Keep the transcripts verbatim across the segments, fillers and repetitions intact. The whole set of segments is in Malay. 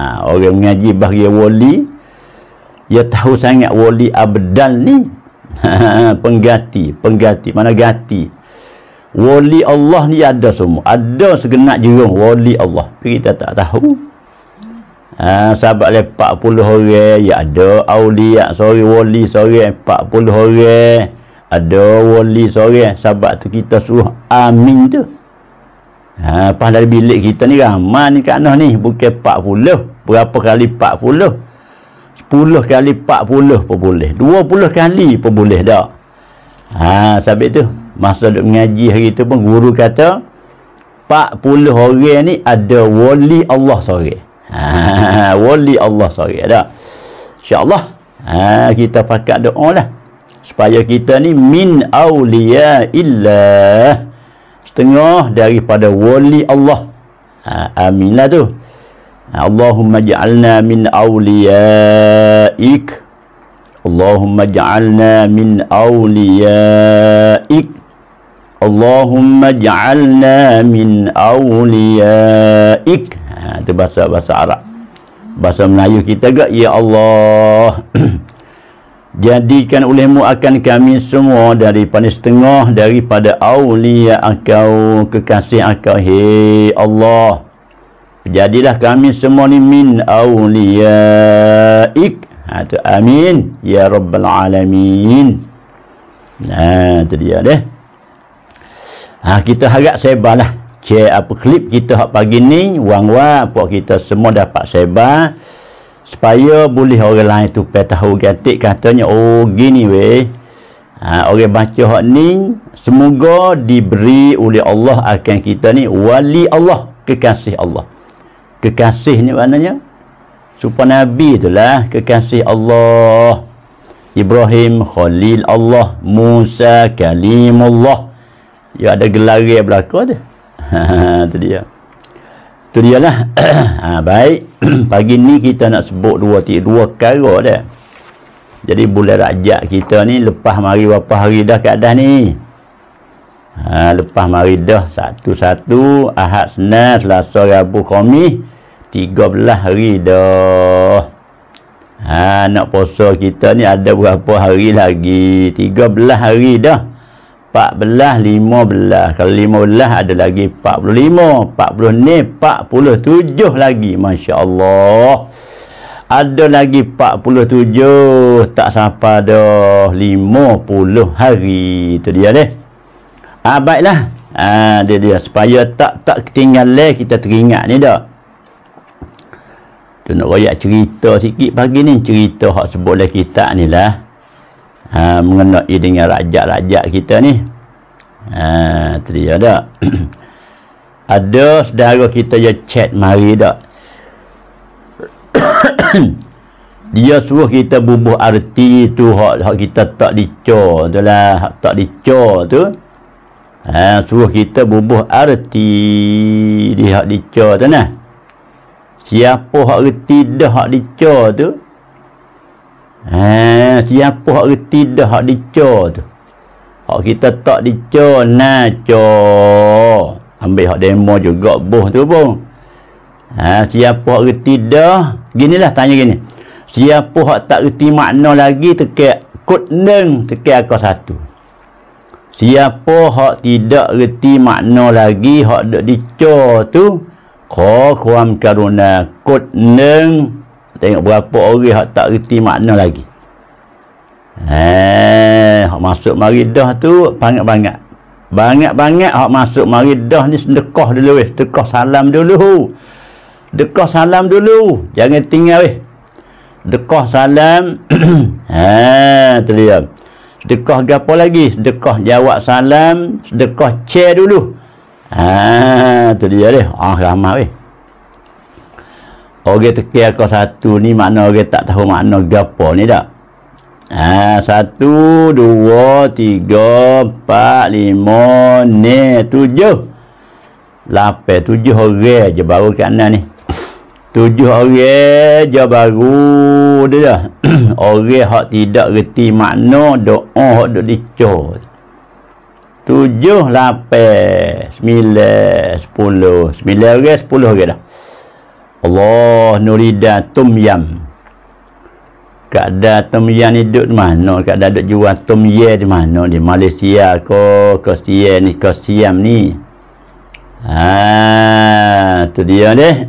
Ha, orang mengaji bahaya wali, dia tahu sangat wali abdal ni. pengganti, pengganti, mana ganti. Wali Allah ni ada semua. Ada segenap jerung wali Allah. Tapi kita tak tahu. Ha, sahabat le empat puluh orang, ya ada aulia seorang, wali seorang empat puluh orang. Ada wali seorang. Sahabat tu kita suruh amin tu. Ha, pas dari bilik kita ni ramai ni kat noh ni, bukan empat puluh. Berapa kali empat puluh? sepuluh kali empat puluh pun boleh. dua puluh kali pun boleh dak. Ha, sebab tu masa duk mengaji hari tu pun guru kata empat puluh orang ni ada wali Allah seorang. Ha, wali Allah seorang dak. Insya-Allah ha, kita pakat doa lah supaya kita ni min auliya illah, setengah daripada wali Allah. Ha, amin lah tu. Allahumma ja'alna min awliyaik, Allahumma ja'alna min awliyaik, Allahumma ja'alna min awliyaik. Ha, itu bahasa bahasa Arab. Bahasa Melayu kita gak, ya Allah, jadikan olehmu akan kami semua daripada setengah daripada awliya Engkau, kekasih Engkau, hei Allah. Jadilah kami semua ni min awliyaik. Ha, tu amin ya rabbal alamin. Nah, tu dia deh. Ha, kita harap sebarlah cek apa klip kita hak pagi ni, wang-wang puak kita semua dapat sebar supaya boleh orang lain tu pe tahu gatik katanya oh gini weh. Ha, orang baca hak ni semoga diberi oleh Allah akan kita ni wali Allah, kekasih Allah. Kekasih ni maknanya supaya Nabi itulah kekasih Allah. Ibrahim Khalil Allah, Musa Kalimullah. Ya ada gelar belaka tu. Ha, tu dia. Tu dia lah. Ha, baik. Pagi ni kita nak sebut dua tiga dua perkara dah. Jadi bulan Rajab kita ni lepas mari berapa hari dah keadaan ni? Ha, lepas mari dah satu-satu, Ahad, Senin, Selasa, Rabu, Khamis, tiga belas hari dah. Ha, nak puasa kita ni ada berapa hari lagi? tiga belas hari dah. empat belas, lima belas. Kalau lima belas ada lagi empat puluh lima. empat puluh ni empat puluh tujuh lagi. Masya Allah. Ada lagi empat puluh tujuh. Tak sampai dah lima puluh hari. Itu dia deh. Ha, baiklah. Ha, dia dia. Supaya tak tak ketinggalan kita teringat ni dah. Tu nak royak cerita sikit pagi ni. Cerita hak sebut oleh kita ni lah. Ha, mengenai dengan rajak-rajak kita ni. Ha, tu dia dah. Ada saudara kita yang chat mari dah. Dia suruh kita bubuh arti tu hak, hak kita tak dicor tu lah. Hak tak dicor tu. Ha, suruh kita bubuh arti di hak dicor tu nah. Siapa hak reti dah hak dicor tu? Ha, siapa hak reti dah hak dicor tu? Hak kita tak dicor, nah cor. Ambil hak demo juga boh tu pun. Ha, siapa hak reti dah? Ginilah tanya gini. Siapa hak tak reti makna lagi tekak kod neng tekak akal satu. Siapa hak tidak reti makna lagi hak dak dicor tu? Kau kuam karuna kod neng. Tengok berapa orang hak tak reti makna lagi. Eh, hak masuk mari dah tu banyak-banyak. Banyak-banyak hak masuk mari dah ni sedekah dulu weh, sedekah salam dulu. Sedekah salam dulu. Jangan tinggal weh. Sedekah salam. Ha, tu dia. Sedekah gapo lagi? Sedekah jawab salam, sedekah share dulu. Ha, tu dia deh. Ah, ramai weh. Orang tekir kau satu ni makna orang tak tahu makna gapo ni tak? Ha, satu, dua, tiga, empat, lima, ni, tujuh. Lapan, tujuh orang je baru kat ni. Tujuh orang je baru dia. Orang hak tidak reti makna doa hak duk dicor. Tujuh, lapan, sembilan, sepuluh. Sembilan orang, sepuluh orang dah. Allah nurida tum yam. Keadaan tum yam ni duduk di mana? Keadaan duduk jual tum ye di mana? Di Malaysia ke ke Siam ni, ke Siam ni. Ha, tu dia deh.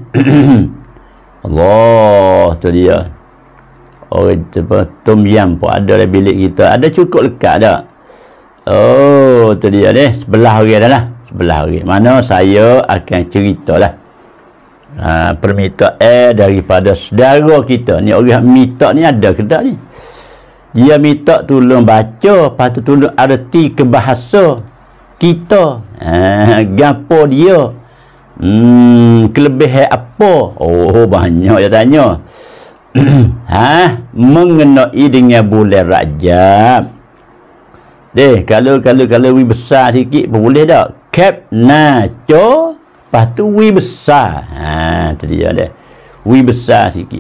Allah, tu dia. Oh, tum yam pun ada dalam bilik kita. Ada cukup lekat dah. Oh, tu dia deh. Sebelah orang dah lah. Sebelah orang. Mana saya akan ceritalah. Ha, permintaan eh, daripada saudara kita ni, orang minta ni ada ke tak ni, dia minta tolong baca, lepas tu tolong arti ke bahasa kita, ha, gapo dia, hmm, kelebihan apa, oh banyak dia tanya. Ha, mengenai dengan bulan Rajab deh, kalau kalau kalau wi besar sikit pun boleh tak, kap naco. Lepas tu wi besar. Ha, tu dia dah. Wi besar sikit.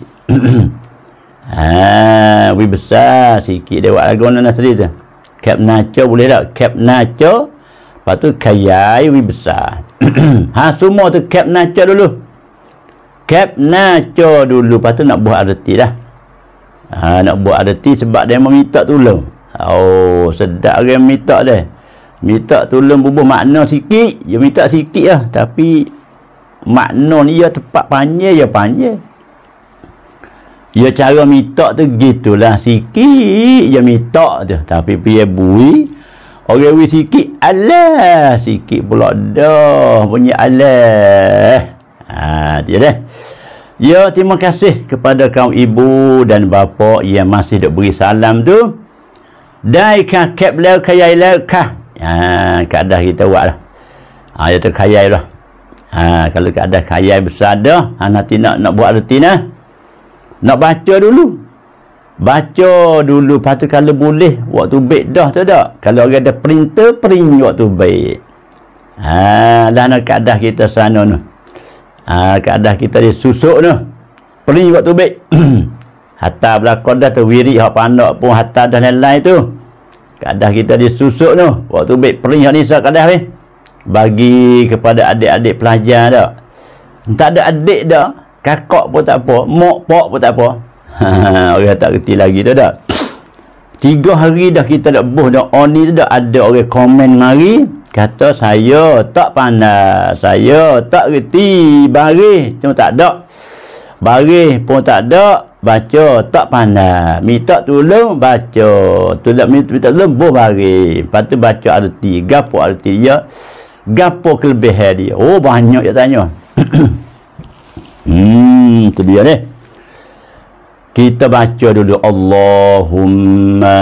Ha, wi besar sikit dia buat lagu Nasri tu. Kap naco boleh tak? Kap naco. Lepas tu kayai wi besar. Ha, semua tu kap naco dulu. Kap naco dulu. Lepas tu nak buat arti dah. Ha, nak buat arti sebab dia meminta tolong. Oh, sedap orang minta dia. Minta tolong bubuh makna sikit, dia minta sikit lah, tapi makna ni dia tepat panjang, dia panjang. Dia cara minta tu gitulah, sikit dia minta tu, tapi dia bui, orang bui sikit, alah, sikit pula dah, punya alah. Ha, dia dah. Ya, terima kasih kepada kaum ibu dan bapa yang masih duk beri salam tu. Dai kah kep lau kayai lau kah. Ha, keadaan kita buat lah. Ha, dia terkayai lah. Ha, kalau keadaan kayai besar dah, ha, nanti nak nak buat arti nah. Nak baca dulu. Baca dulu. Lepas tu kalau boleh, waktu baik dah tu tak. Kalau orang ada printer, print waktu baik. Ha, dah nak keadaan kita sana tu. Ha, keadaan kita disusuk tu. Print waktu baik. Hatta belakang dah tu, wirik hak pandak pun hatta dah lain-lain tu. Kadah kita disusuk tu. Waktu baik perih ni saya kadah ni. Bagi kepada adik-adik pelajar dah. Tak ada adik dah. Kakak pun tak apa. Mak, pak pun tak apa. Ha, orang tak kerti lagi tu dah. Tiga hari dah kita dah buh dah. On ni tu dah ada orang komen mari. Kata saya tak pandai. Saya tak kerti baris. Cuma tak ada. Baris pun tak ada. Baca tak pandai, minta tolong baca, tolong minta, minta tolong buh baris. Lepas tu baca arti, gapo arti dia, gapo kelebihan dia. Oh banyak dia tanya. Hmm, tu dia ni. Kita baca dulu, Allahumma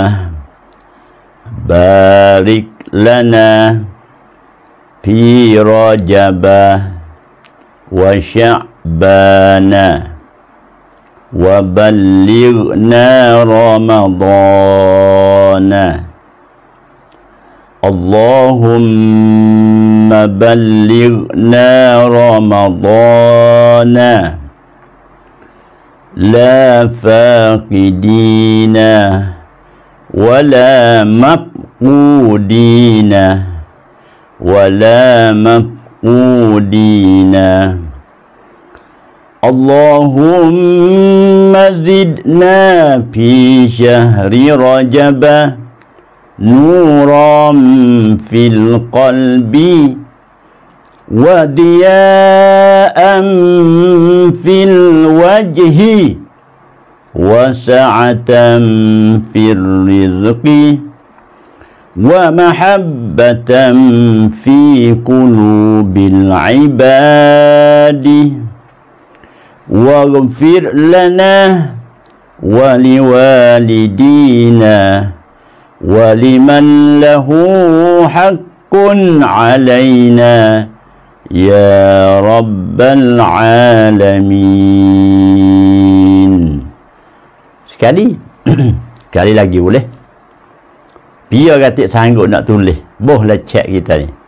barik lana fi Rajabah wa Sya'bana wa ballighna Ramadana. Allahumma ballighna Ramadana la faqidina wala mafqudina wala mafqudina. Allahumma zidna fi syahri Rajab nuran fil qalbi wa diya'an fil wajhi wa sa'atan fil rizqi wa mahabbatan fi qulubil ibadi. Waghfir lana wa liwalidina wa liman lahu haqqun alaina ya rabbal alamin. Sekali sekali lagi boleh? Biar katik sanggup nak tulis, bolehlah cek kita ni.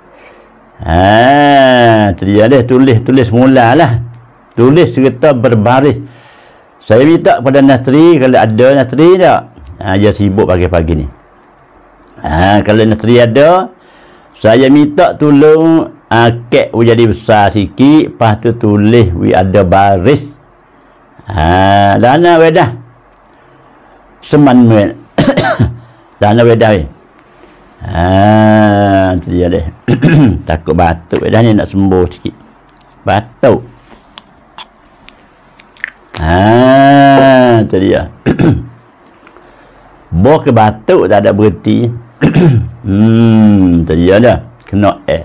Ha, tu dia deh, tulis tulis mulalah. Tulis serta berbaris. Saya minta kepada Nasri, kalau ada Nasri tak, ha, dia sibuk pagi-pagi ni. Ha, kalau Nasri ada, saya minta tolong akak uh, jadi besar sikit, lepas tu tulis we ada baris Ha, dana wedah. Seman mel. Dana wedah. Ha, tu dia deh. Takut batuk wedah ni nak sembuh sikit. Batuk. Ha, tu dia. Boh ke batuk tak ada berhenti. Hmm, tu dia dah. Kena air.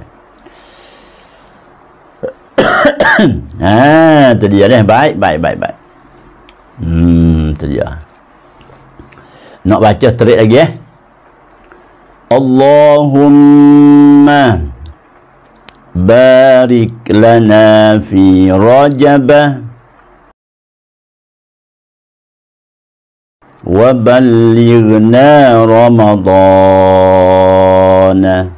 Ha, tu dia dah. Baik, baik, baik, baik. Hmm, tu dia. Nak baca terik lagi eh. Allahumma barik lana fi Rajabah wa ballighna Ramadana.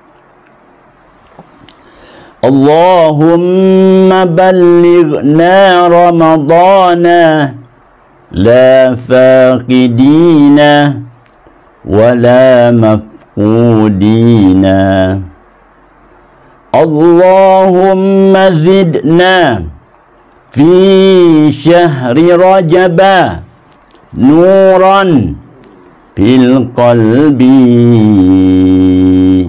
Allahumma ballighna Ramadana la faqidina wa la mafqudina. Allahumma zidna fi syahri Rajabah nuran fil qalbi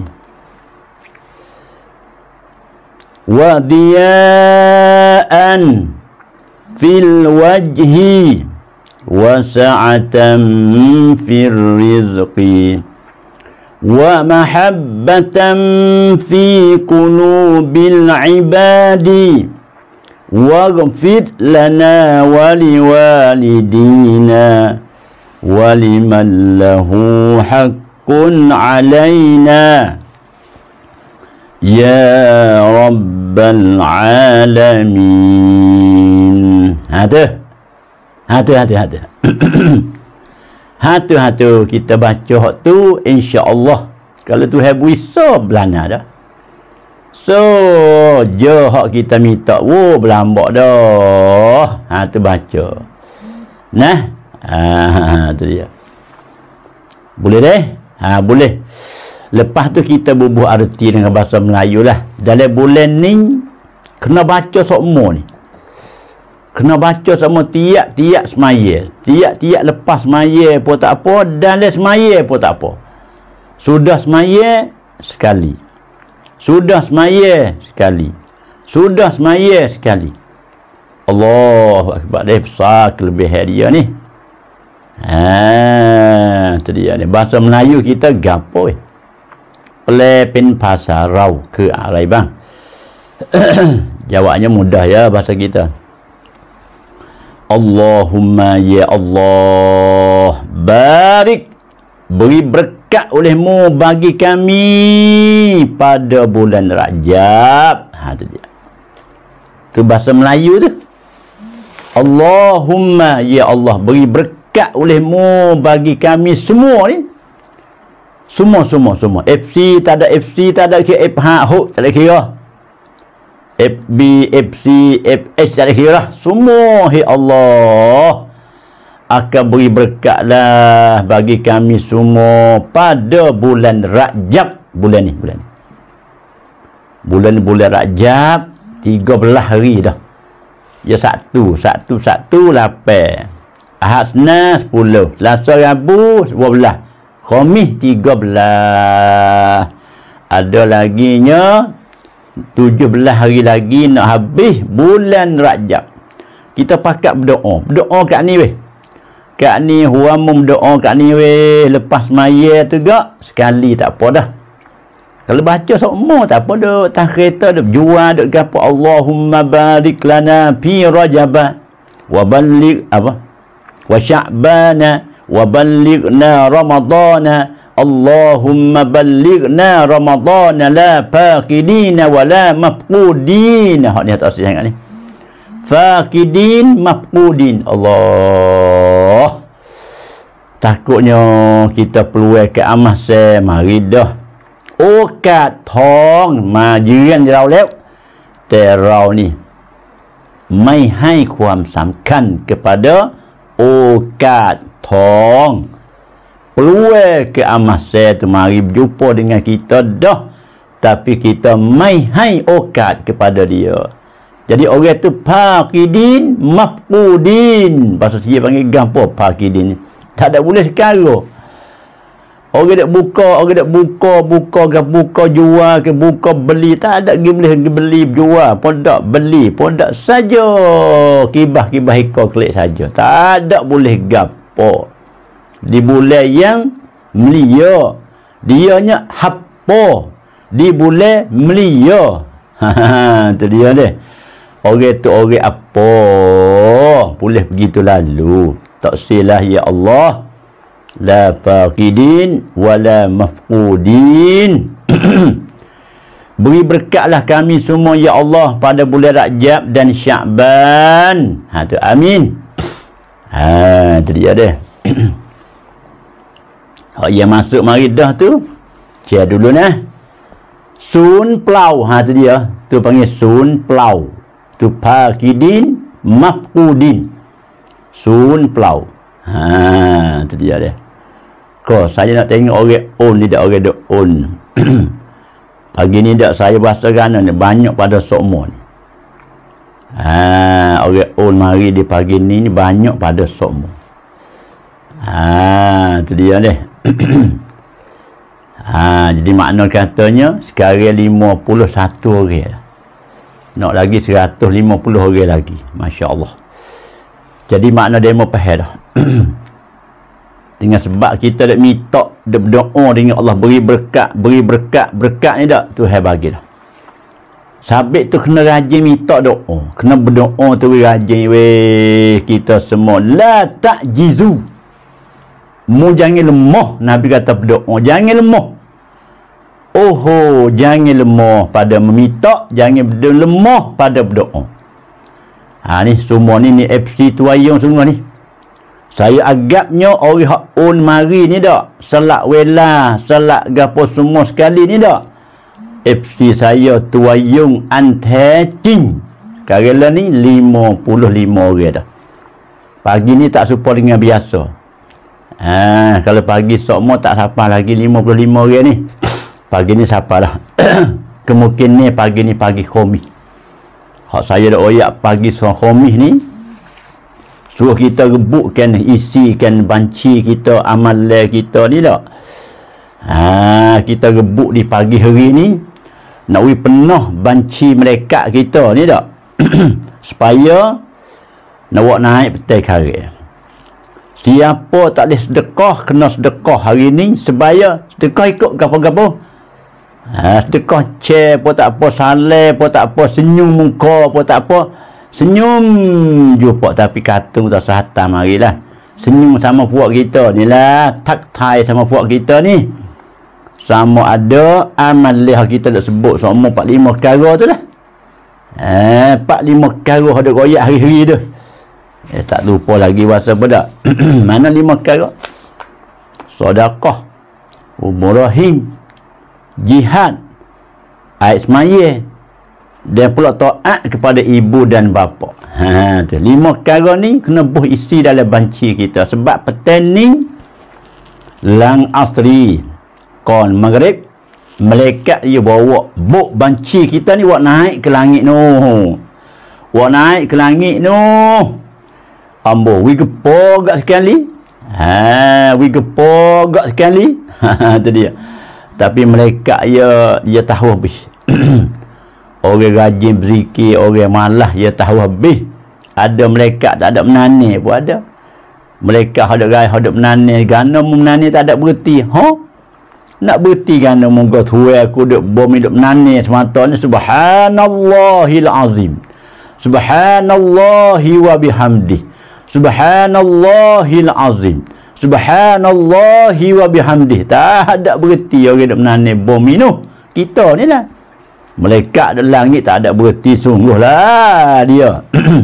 wa diya'an fil wajhi wa sa'atan fir rizqi wa mahabbatan fi qulubil ibadi waghfir lana wa liwalidina wa liman lahu haqqun alaina ya rabbal alamin. Ada ada ada ada hatu-hatu kita baca hak tu, insya-Allah kalau Tuhan bisa belana dah. So, je hak kita minta, wo berlambak dah. Ha tu baca. Nah, ha tu dia. Boleh deh? Ha boleh. Lepas tu kita bubuh arti dengan bahasa Melayu lah. Dalam bulan ni kena baca semua ni. Kena baca semua tiap-tiap semaya. Tiap-tiap lepas semaya pun tak apa, dalam semaya pun tak apa. Sudah semaya sekali. Sudah semaya sekali. Sudah semaya sekali. Allahu akbar. Dia besar kelebihan dia ni. Ha, tu dia ni. Bahasa Melayu kita gapo eh. Pelepin pasar rau ke alai bang. Jawabnya mudah ya bahasa kita. Allahumma ya Allah barik, beri berkat olehmu bagi kami pada bulan Rajab. Ha tu dia. Tu bahasa Melayu tu. Allahumma ya Allah beri berkat olehmu bagi kami semua ni. Semua semua semua. F C tak ada, F C tak ada, F H ho tak ada kira. F B, F C, F H tak ada kira. Semua hi Allah akan beri berkatlah bagi kami semua pada bulan Rajab. Bulan ni, bulan ni. Bulan ni bulan Rajab, tiga belas hari dah. Ya satu, satu, satu, lapan. Ahad Senin, sepuluh. Selasa, Rabu, dua belas. Khamis, tiga belas. Ada laginya tujuh belas hari lagi nak habis bulan Rajab. Kita pakat berdoa. Berdoa kat ni weh. Kat ni huamum berdoa kat ni weh. Lepas maya tu gak sekali tak apa dah. Kalau baca semua tak apa dah. Tak kereta dah jual dah gapo. Allahumma barik lana fi Rajab wa balligh apa? Wa Sya'bana wa ballighna Ramadana. Allahumma ballighna Ramadana la faqidina wa la mafqudina. Hak ni atas sangat ni. Faqidin mafqudin. Allah. Takutnya kita peluang ke amas se mari dah. โอกาสทองมาเยือนเราแล้วแต่เรานี่ไม่ให้ความสำคัญ kepada โอกาสทอง peluang ke amas saya tu mari berjumpa dengan kita dah, tapi kita mai hai okat kepada dia. Jadi orang tu faqidin mafqudin. Bahasa saya panggil gapo faqidin. Tak ada boleh sekarang. Orang dak buka, orang dak buka, buka ke buka jual ke buka beli, tak ada lagi boleh beli jual, produk beli, produk saja. Kibah-kibah ikut klik saja. Tak ada boleh gapo. Di bulan yang melia, dianya happo. Di bulan melia. Ha, tu dia deh. Orang tu orang apa? Boleh begitu lalu. Tak silah ya Allah. La faqidin wala mafqudin. Beri berkatlah kami semua ya Allah pada bulan Rajab dan Sya'ban. Ha tu amin. Ha tu dia deh. Hak yang masuk mari dah tu. Cek dulu nah. Sun plau. Ha tu dia. Tu panggil sun plau. Tu faqidin mafqudin. Sun plau. Ha tu dia deh. Kau saya nak tengok orang on ni, tak orang dok on. Pagi ni tak saya bahasa gana ni banyak pada sokmo ni. Ha, orang on mari di pagi ni ni banyak pada sokmo. Ha, tu dia deh. Ha, jadi makna katanya sekarang lima puluh satu orang. Nak lagi seratus lima puluh orang lagi. Masya-Allah. Jadi makna demo pahal dah. Dengan sebab kita dak minta, dak berdoa dengan Allah beri berkat, beri berkat, berkat ni dak Tuhan bagi dah. Sabit tu kena rajin minta doa, kena berdoa tu rajin weh kita semua. La ta'jizu. Mu jangan lemah, Nabi kata berdoa, jangan lemah. Oh, jangan lemah pada meminta, jangan lemah pada berdoa. Ha ni semua ni ni F C tuayung semua ni. Saya agaknya orang hak on mari ni dak. Salat wela, salat gapo semua sekali ni dak. F C saya tuayung antecing. Karela ni lima puluh lima orang dah. Pagi ni tak serupa dengan biasa. Ha, kalau pagi semua tak siapa lagi lima puluh lima orang ni. Pagi ni siapa dah. Kemungkinan ni pagi ni pagi khamis. Hak saya dak oyak pagi so khamis ni. Suruh kita rebutkan, isikan banci kita, amalan kita ni tak. Ha, kita rebut di pagi hari ni. Nak we penuh banci melekat kita ni tak. Supaya nak buat naik petai kari. Siapa tak boleh sedekah, kena sedekah hari ni. Sebaya sedekah ikut gapo-gapo. Ha, sedekah cek pun tak apa, saleh pun tak apa, senyum muka pun tak apa. Senyum jumpa tapi katung tak sehatan marilah. Senyum sama puak kita ni lah. Taktai sama puak kita ni. Sama ada amal lihat kita nak sebut sama empat lima perkara tu lah. Eh, empat lima perkara ada royak hari-hari tu. Eh, tak lupa lagi bahasa apa. Mana lima perkara? Sedekah, umur rahim, jihad, ait semaya, dan pula taat kepada ibu dan bapa. Ha tu lima perkara ni kena buh isi dalam banci kita. Sebab petang ni lang asri kon maghrib malaikat dia bawa buk banci kita ni buat naik ke langit noh. Buat naik ke langit noh. Ambo wi gepo gak sekali. Ha wi gepo gak sekali. Ha tu dia. Tapi malaikat dia dia tahu habis. Orang rajin berzikir, orang malas dia tahu habis. Ada malaikat tak ada menani pun ada. Malaikat ada gai ada menani, gana menani tak ada berhenti. Ha? Nak berhenti gana moga tuai aku duk bom hidup menani semata ni subhanallahil azim. Subhanallahi wa bihamdi. Subhanallahil azim. Subhanallahi wa bihamdi. Tak ada berhenti orang duk menani bom minum. Kita ni lah. Malaikat dalam langit tak ada berhenti sungguhlah dia.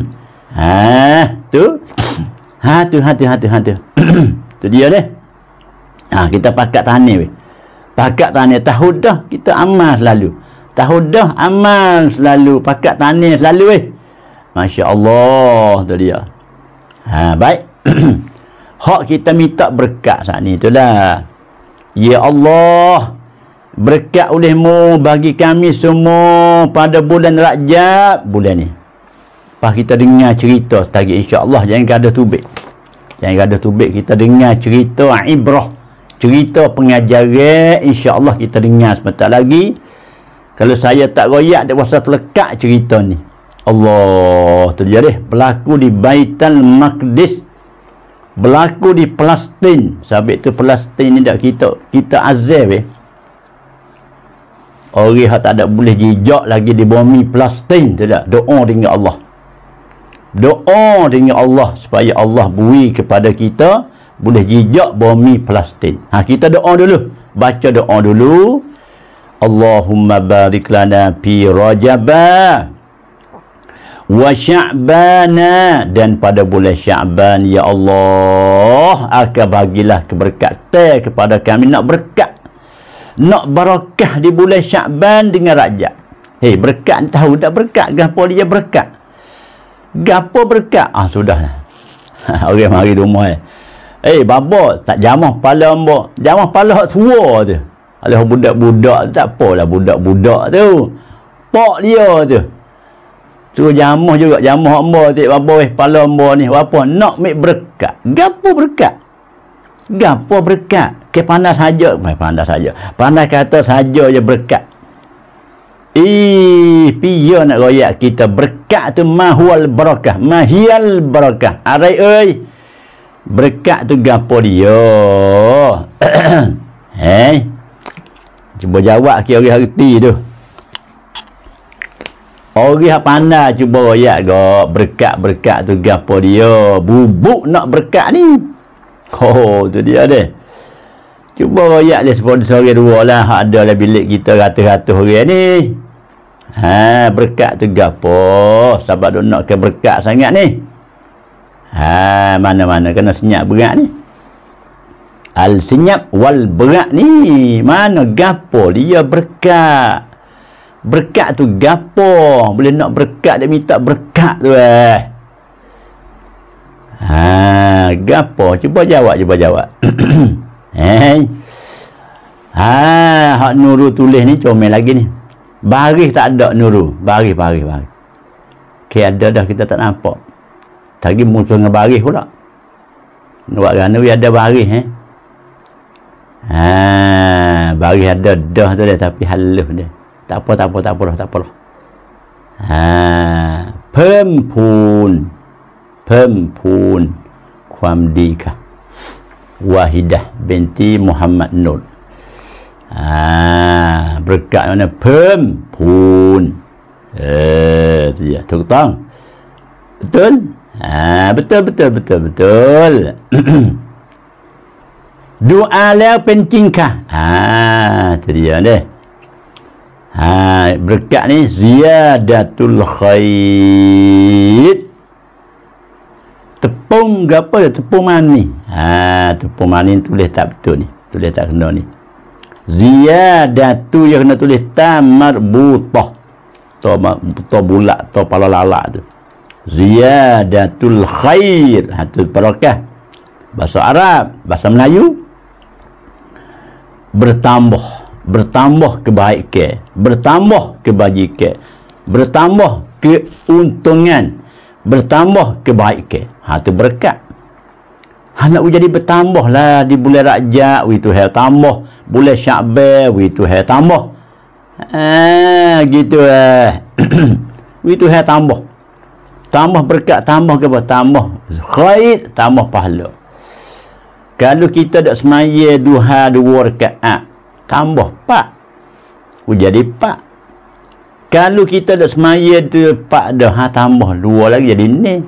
Ha, tu. Ha tu, ha tu, ha tu, ha tu. Tu dia deh. Ha, kita pakat tahniah weh. Pakat tahniah tahun dah kita amal selalu. Tahun dah amal selalu, pakat tahniah selalu weh. Masya-Allah tu dia. Ha, baik. Hak kita minta berkat saat ni itulah. Ya Allah, berkat olehmu bagi kami semua pada bulan Rajab bulan ni. Pas kita dengar cerita setagi, insya-Allah jangan gaduh tubik. Jangan gaduh tubik, kita dengar cerita ibrah, cerita pengajaran, insya-Allah kita dengar sebentar lagi. Kalau saya tak royak dia rasa terlekat cerita ni. Allah tu dia deh, berlaku di Baitul Maqdis, berlaku di Palestin. Sebab tu Palestin ni dak kita kita azab eh. Orang yang tak ada boleh jejak lagi di bumi Palestin, tidak. Doa dengan Allah. Doa dengan Allah supaya Allah beri kepada kita boleh jejak bumi Palestin. Ha, kita doa dulu. Baca doa dulu. Allahumma barik lana fi Rajaba wa Sya'bana, dan pada bulan Sya'ban ya Allah akan bagilah keberkatan kepada kami. Nak berkat, nak barakah di bulan Sya'ban dengan Rajab. Hei, berkat tahu tak berkat? Gapo dia berkat? Gapo berkat? Ah, sudahlah. Orang mari rumah eh. Eh, babo tak jamah kepala hamba. Jamah kepala hak tua tu. Alah budak-budak tak apalah budak-budak tu. Pak dia tu. Suruh jamah juga, jamah hamba tu babo eh kepala hamba ni. Apa nak mik berkat? Gapo berkat? Gapo berkat? Ke pandai saja, mai pandai saja. Pandai kata saja je berkat. Eh, piye nak royak kita berkat tu mahwal barakah, mahiyal barakah. Arai oi. Berkat tu gapo dia? Eh. Cuba jawab ke orang harti tu. Orang yang pandai cuba royak go berkat-berkat tu gapo dia? Bubuk nak berkat ni. Oh, tu dia deh. Cuba royak dia seorang dua lah. Hak ada lah bilik kita ratus-ratus orang ni. Ha, berkat tu gapo? Sebab dia nak ke berkat sangat ni. Ha, mana-mana kena senyap berat ni. Al senyap wal berat ni. Mana gapo dia berkat? Berkat tu gapo? Boleh nak berkat dia minta berkat tu eh. Ha, gapo? Cuba jawab, cuba jawab. Eh. Ha, hak Nurul tulis ni comel lagi ni. Baris tak ada Nurul. Baris, baris, baris. Okay, ada dah kita tak nampak. Tadi musuh dengan baris pula. Buat kerana ada baris eh. Ha, baris ada dah tu dia tapi halus dia. Tak apa, tak apa, tak apa dah, tak apa dah. Ha, perempuan. Perempuan. ความดีค่ะ Wahidah binti Muhammad Nur. Ah, berkat mana? Perempuan. Eh, tu dia.ถูกต้อง betul? Ah, betul, betul, betul, betul. Doa แล้วเป็นจริงค่ะ Ah, tu dia deh. Ha, berkat ni ziyadatul khair. Tepung apa dia? Tepung mani. Ha, tepung mani tulis tak betul ni. Tulis tak kena ni. Ziyadatu yang kena tulis tamar butah. To to bulat, to pala lalak tu. Ziyadatul khair. Ha, tu barakah. Bahasa Arab, bahasa Melayu. Bertambah, bertambah kebaikan, bertambah kebajikan, bertambah keuntungan, bertambah kebaikan. Ha, tu berkat. Ha, nak jadi bertambah lah di bulan Rajab, itu hal tambah. Bulan Sya'ban, itu hal tambah. Ha, gitu eh. Itu hal tambah. Tambah berkat, tambah ke apa? Tambah khair, tambah pahala. Kalau kita tak semaya duha dua rakaat, tambah empat. Jadi empat. Kalau kita tak semaya tu empat dah, ha, tambah dua lagi jadi ni.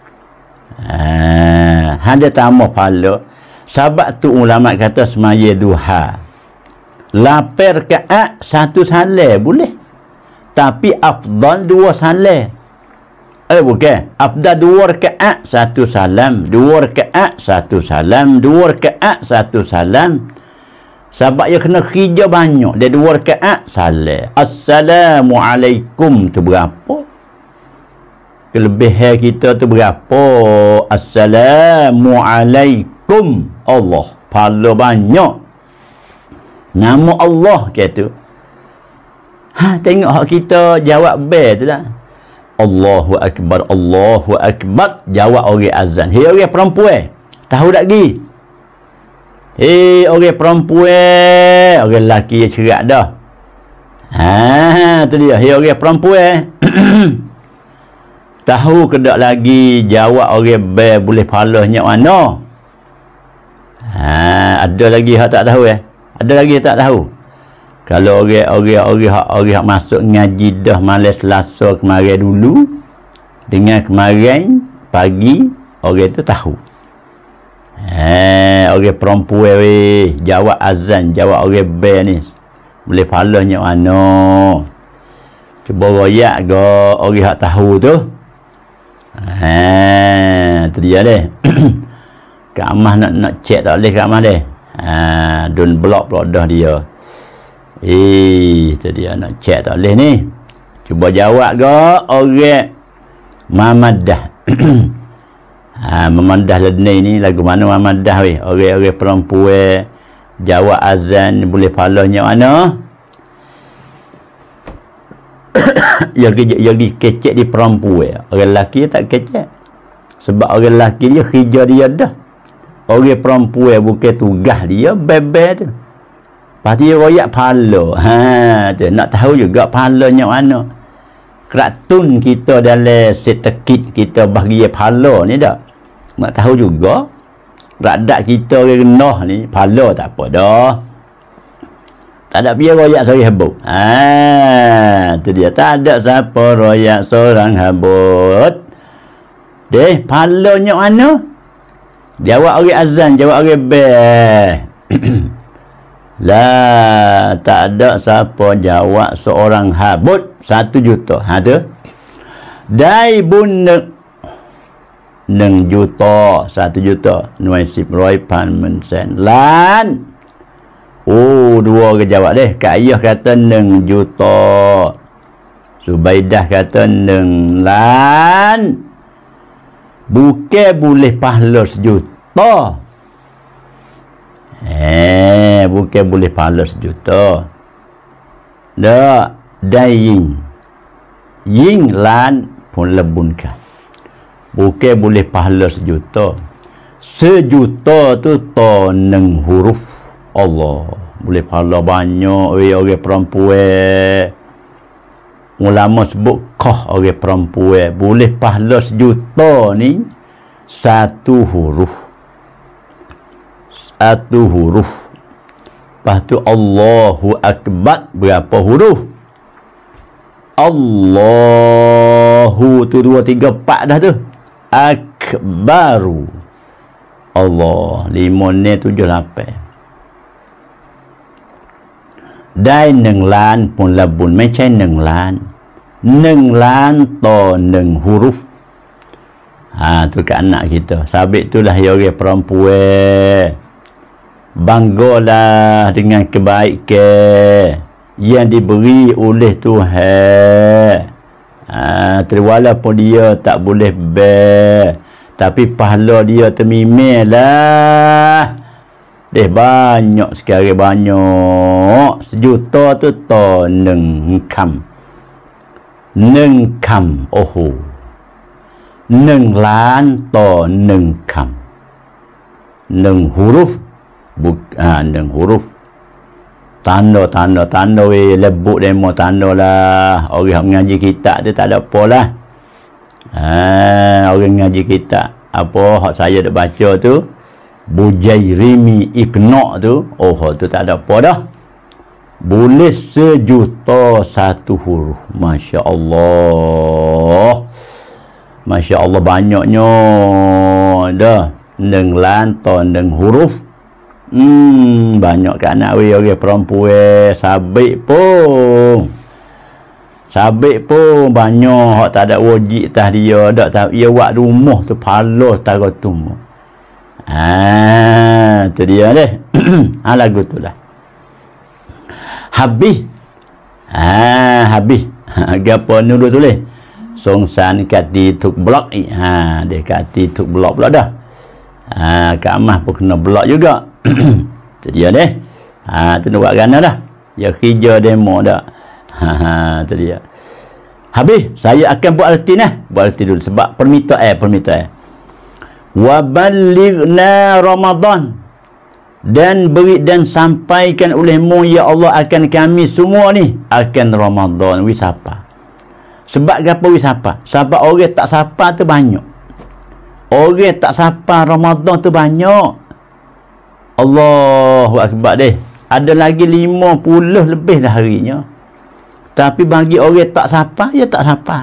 Ha, ada tambah pahala. Sebab tu ulama kata semaya duha. lapan rakaat satu salat boleh. Tapi afdal dua salat. Eh bukan. Afdal dua rakaat satu salam, dua rakaat satu salam, dua rakaat satu salam. Sebab dia kena kerja banyak. Dia dua rakaat salam. Assalamualaikum tu berapa? Kelebihan kita tu berapa? Assalamualaikum. Allah. Pahala banyak. Nama Allah kata. Ha, tengok hak kita jawab bel tu lah. Allahu Akbar, Allahu Akbar. Jawab orang azan. Hei orang perempuan, tahu tak gi? Hei orang perempuan, orang lelaki yang cerak dah. Ha, tu dia. Hei orang perempuan, tahu ke tak lagi jawab orang bel boleh pahala nyak mana? Ha, ada lagi hak tak tahu eh? Ada lagi tak tahu? Kalau orang-orang orang orang masuk ngaji dah malam Selasa kemarin dulu dengan kemarin pagi, orang tu tahu. Ha, orang perempuan weh, jawab azan, jawab orang bel ni. Boleh pahala nyak mana? Cuba royak ke orang hak tahu tu. Ha, tu dia deh. Kak Amah nak nak cek tak boleh Kak Amah deh. Ha, don blok pula dah dia. Eh, tu dia nak cek tak boleh ni. Cuba jawab ke orang Mamadah. Ha, Mamadah ledni ni lagu mana Mamadah weh? Orang-orang perempuan jawab azan boleh pahala nyak mana? Yang yang kecek di perempuan. Orang lelaki tak kecek. Sebab orang lelaki dia kerja dia dah. Orang perempuan bukan tugas dia bebel tu. Lepas tu dia royak pahala. Ha, tu nak tahu juga pahalanya mana. Keratun kita dalam setekit kita bagi pahala ni dak. Nak tahu juga. Radak kita orang genah ni pahala tak apa dah. Tak ada biar royak seorang habut. Ha, tu dia. Tak ada siapa royak seorang habut. Deh, pahalanya mana? Jawab orang azan, jawab orang bel. Lah, tak ada siapa jawab seorang habut satu juta. Ha tu. Dai bun neng juta, satu juta. Nuai sip roi pan men sen. Lan. Oh, dua orang jawab deh. Kak Ayah kata neng juta. Subaidah kata neng lan. Bukan boleh pahala sejuta. Eh, bukan boleh pahala sejuta. Dak, daying. Ying lan pun lebunkan. Bukan boleh pahala sejuta. Sejuta tu to neng huruf Allah. Boleh pahala banyak we orang perempuan. Ulama sebut kah orang perempuan boleh pahala sejuta ni satu huruf. Satu huruf. Lepas tu Allahu Akbar berapa huruf? Allahu tu dua tiga empat dah tu. Akbaru. Allah lima ni tujuh lapan. Dai neng lan pun labun macam neng lan. Neng lan to neng huruf. Ha tu kat anak kita. Sabit tu lah orang perempuan. Banggalah dengan kebaikan yang diberi oleh Tuhan. Ha, walaupun dia tak boleh ber, tapi pahala dia termimil lah. Deh banyak sekali banyak. Sejuta tu to neng kam. Neng kam. Oh. Neng lan to neng kam. Neng huruf. Buk, ha, neng huruf. Tanda, tanda, tanda weh. Lebut demo tanda lah. Orang mengaji kitab tu tak ada apa lah. Ha, orang mengaji kitab. Apa hak saya dah baca tu. Bujairimi Iqna' tu. Oh, tu tak ada apa dah. Boleh sejuta satu huruf. Masya Allah. Masya Allah banyaknya. Dah. Neng lantar, neng huruf. Hmm, banyak kan anak we orang perempuan sabik pun. Sabik pun banyak hak tak ada wajib tah dia, dak tahu ia buat rumah tu palos tara tu. Ah, tu dia deh. Ha lagu tu lah. Habis. Ah, habis. Gapo nulu tulis. Songsan kati tuk blok. Ha, dia kati tuk blok pula dah. Ha, Kak Amah pun kena blok juga. Tu dia deh. Ha, tu nak buat gana dah. Ya kerja demo dah. Ha, ha, tu dia. Habis, saya akan buat erti nah. Buat erti dulu sebab permintaan, permintaan. Wa ballighna Ramadan, dan beri dan sampaikan olehmu ya Allah akan kami semua ni akan Ramadan wisapa. Sebab apa wisapa? Sebab orang tak sapa tu banyak. Orang tak sapa Ramadan tu banyak. Allahu akbar deh. Ada lagi lima puluh lebih dah harinya. Tapi bagi orang tak sapa, ya tak sapa.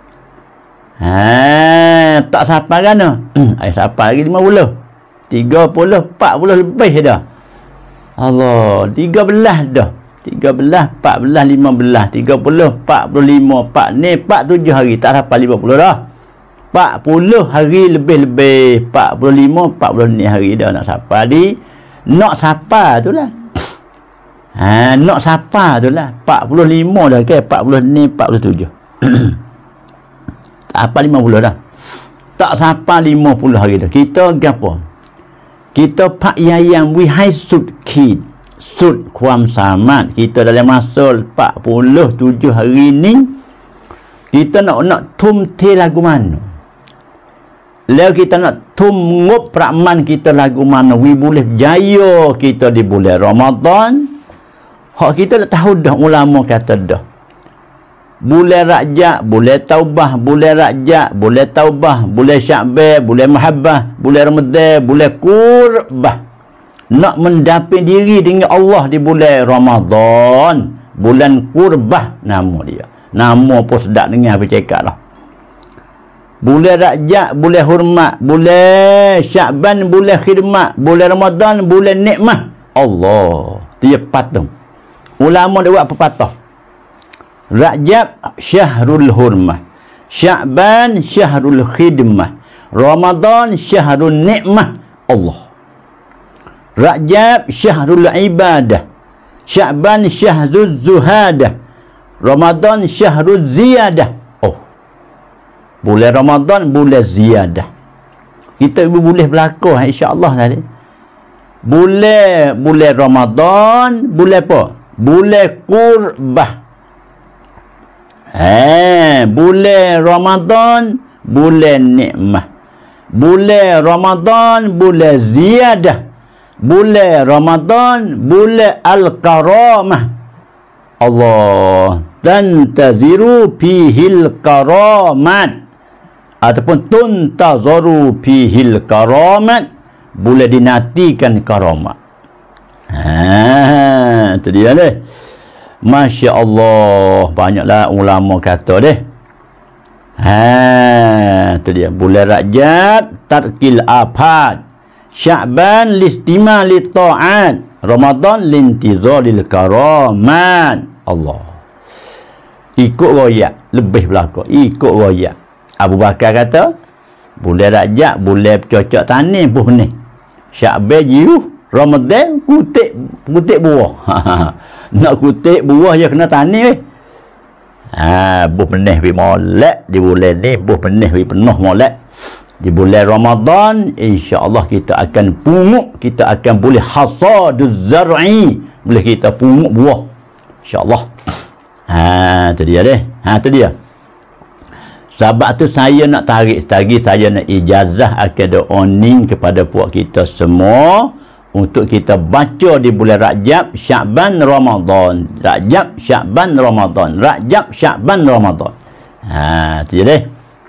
Ha, tak sapa kan? Hmm, ai sapa lagi lima puluh. tiga puluh, empat puluh lebih dah. Allah, tiga belas dah. tiga belas, empat belas, lima belas, tiga puluh, empat puluh lima, empat ni empat puluh tujuh hari tak sapa lima puluh dah. empat puluh hari lebih-lebih, empat puluh lima, empat puluh ni hari dah nak sapa di. Nak sapa tu lah. Ha, nak sapa tu lah. empat puluh lima dah ke, empat puluh ni, empat puluh tujuh. Tak apa lima puluh dah. Tak sapa lima puluh hari dah. Kita gapo? Kita pak yayang we high sud kid. Sud kuam samat. Kita dalam masa empat puluh tujuh hari ni kita nak nak tum te lagu mana? Lalu kita nak tum ngup peraman kita lagu mana? We boleh jaya kita di bulan Ramadan. Hak kita tak tahu dah, ulama kata dah. Bulan Rajab, bulan Taubah, bulan Rajab, bulan Taubah, bulan Sya'ban, bulan Mahabbah, bulan Ramadan, bulan Qurbah. Nak mendapat diri dengan Allah di bulan Ramadan, bulan Qurbah nama dia. Nama pun sedap dengar apa cakap lah. Bulan Rajab, bulan hormat, bulan Sya'ban, bulan khidmat, bulan Ramadan, bulan nikmah. Allah, dia patung. Ulama dia buat pepatah. Rajab syahrul hurmah, Sya'ban syahrul khidmah, Ramadan syahrul nikmah. Allah. Rajab syahrul ibadah, Sya'ban syahrul zuhadah, Ramadan syahrul ziyadah. Oh, bulan Ramadan bulan ziyadah. Kita boleh berlaku insya-Allah tadi. Bulan bulan Ramadan bulan apa? Bulan Qurbah. Eh, bulan Ramadan bulan nikmah. Bulan Ramadan bulan ziyadah. Bulan Ramadan bulan al-karamah. Allah, tantaziru fihil karamat ataupun tuntazaru fihil karamat, boleh dinantikan karamat. Ha, tu dia deh. Masya Allah, banyaklah ulama kata deh. Ha, tu dia. Bulan Rajab tarkil afad, Sya'ban listima li ta'at, Ramadan lintizalil karamat. Allah. Ikut royak, lebih belakang. Ikut royak. Abu Bakar kata, bulan Rajab, bulan cocok tanam buh ni. Sya'ban jiruh, Ramadan kutik kutik buah. Nak kutik buah je kena tanam weh. Ha, buh benih wi molek di bulan ni, buh benih wi penuh molek. Di bulan Ramadan insya-Allah kita akan pungut, kita akan boleh hasaduz zar'i, boleh kita pungut buah. Insya-Allah. Ha, tu dia deh. Ha, tu dia. Sebab tu saya nak tarik sekali, saya nak ijazah akad oning kepada puak kita semua untuk kita baca di bulan Rajab, Sya'ban, Ramadan. Rajab, Sya'ban, Ramadan. Rajab, Sya'ban, Ramadan. Ha, tu dia deh.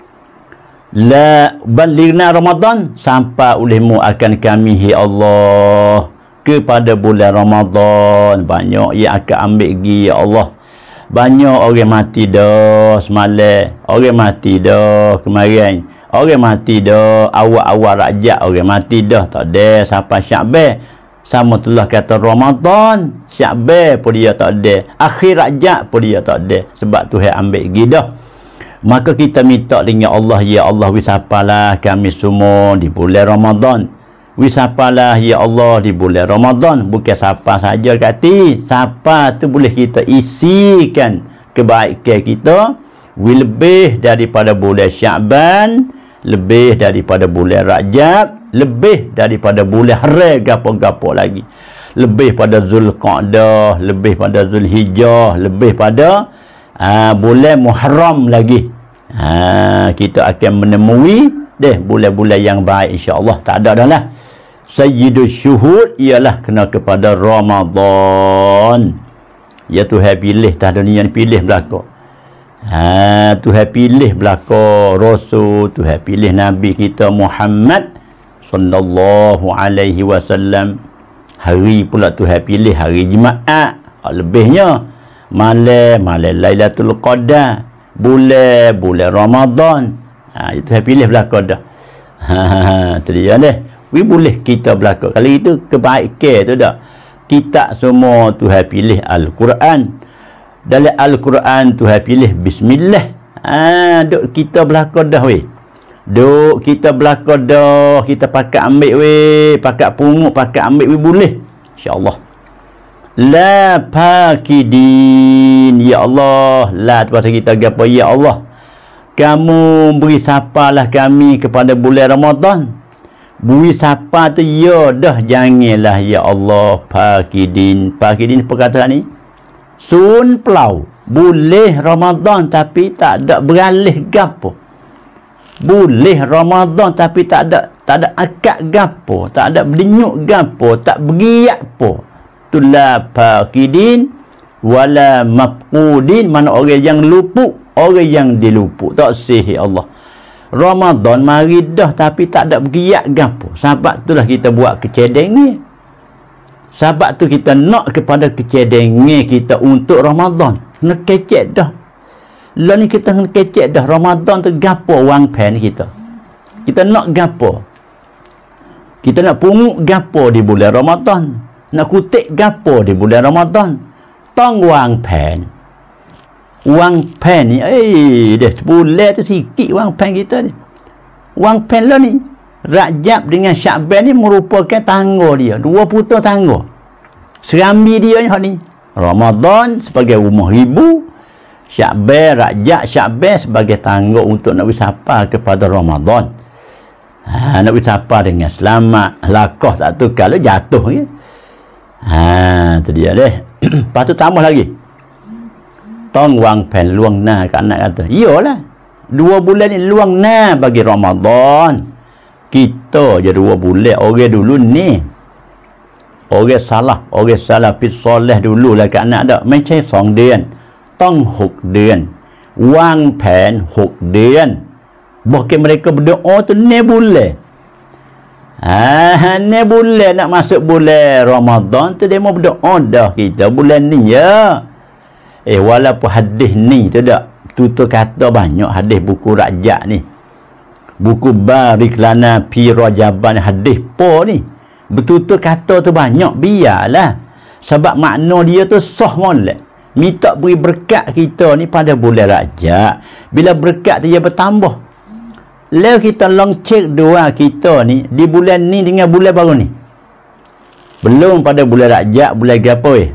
La balighna Ramadan, sampai olehmu akan kami hi Allah kepada bulan Ramadan. Banyak yang akan ambil gi ya Allah. Banyak orang mati dah semalam, orang mati dah kemarin, orang mati dah awal-awal Rajab, orang mati dah tak ada sampai Sya'ban. Sama telah kata Ramadan, Sya'ban pun dia tak ada, akhir Rajab pun dia tak ada, sebab Tuhan ambil gi dah. Maka kita minta dengan Allah, ya Allah wisapalah kami semua di bulan Ramadan. Wisapalah ya Allah di bulan Ramadan. Bukan siapa saja kata, siapa tu boleh kita isikan kebaikan kita. Lebih daripada bulan Sya'ban, lebih daripada bulan Rajab, lebih daripada bulan Haram gapo-gapo lagi. Lebih pada Zulqa'dah, lebih pada Zulhijjah, lebih pada ha, bulan Muharram lagi. Ha, kita akan menemui deh bulan-bulan yang baik insya-Allah. Tak ada dah lah. Sayyidus syuhud ialah kena kepada Ramadan. Ya Tuhan pilih tah dunia ni, pilih belaka. Ha, Tuhan pilih belaka Rasul, Tuhan pilih Nabi kita Muhammad sallallahu alaihi wasallam. Hari pula Tuhan pilih hari Jumaat. Lebihnya malam malam Lailatul Qadar, bulan bulan Ramadan. Ha, itu Tuhan pilih belaka dah. Ha, tu dia deh. We boleh kita belaka. Kalau itu kebaikan tu dah. Kita semua Tuhan pilih Al-Quran. Dalam Al-Quran Tuhan pilih Bismillah. Ah, duk kita belaka dah weh. Duk kita belaka dah. Kita pakai ambil weh. Pakai pungut, pakai ambil weh boleh. InsyaAllah. La pakidin. Ya Allah. La tu pasal kita apa? Ya Allah. Kamu beri sapalah kami kepada bulan Ramadan. Bui siapa tu ya dah janganlah ya Allah pakidin. Pakidin perkataan ni sun pelau boleh Ramadan tapi tak ada beralih gapo. Boleh Ramadan tapi tak ada tak ada akad gapo, tak ada berdenyuk gapo, tak beriak po. Itulah pakidin wala mafqudin, mana orang yang luput, orang yang diluput. Tak sih Allah. Ramadan mari dah tapi tak ada bergiat gapo. Sebab itulah kita buat kecedengan. Sebab tu kita nak kepada kecedengan kita untuk Ramadan. Kena kecek dah. Lah ni kita kena kecek dah. Ramadan tu gapo wang pen kita. Kita nak gapo. Kita nak pungut gapo di bulan Ramadan. Nak kutip gapo di bulan Ramadan. Tong wang pen. Wang pen ni, eh, dah bulan tu sikit wang pen kita ni. Wang pen lah ni, Rajab dengan Syakban ni merupakan tangga dia. Dua putar tangga. Serambi dia ni. Ramadan sebagai rumah ibu. Syakban, Rajab, Syakban sebagai tangga untuk nak bersapa kepada Ramadan. Ha, nak bersapa dengan selamat. Lakah tak tu kalau jatuh ya. Ha, tu dia deh. Lepas tu tambah lagi. Tong wang pen luang na kat anak kata. Iyalah. Dua bulan ni luang na bagi Ramadan. Kita je dua bulan. Orang dulu ni. Orang salah. Orang salah pis soleh dulu lah kat anak dak. Macam song dian. Tong huk dian. Wang pen huk dian. Bahkan mereka berdoa tu ni bulan. Ah, ni bulan nak masuk bulan Ramadan tu dia mau berdoa dah kita bulan ni ya. Eh walaupun hadis ni tu tak tutur kata banyak hadis buku Rajab ni. Buku Barik Lana Fi Rajaban hadis po ni. Betul-betul kata tu banyak, biarlah. Sebab makna dia tu sah molek. Minta beri berkat kita ni pada bulan Rajab. Bila berkat tu dia bertambah. Lalu kita long check doa kita ni di bulan ni dengan bulan baru ni. Belum pada bulan Rajab, bulan apa weh?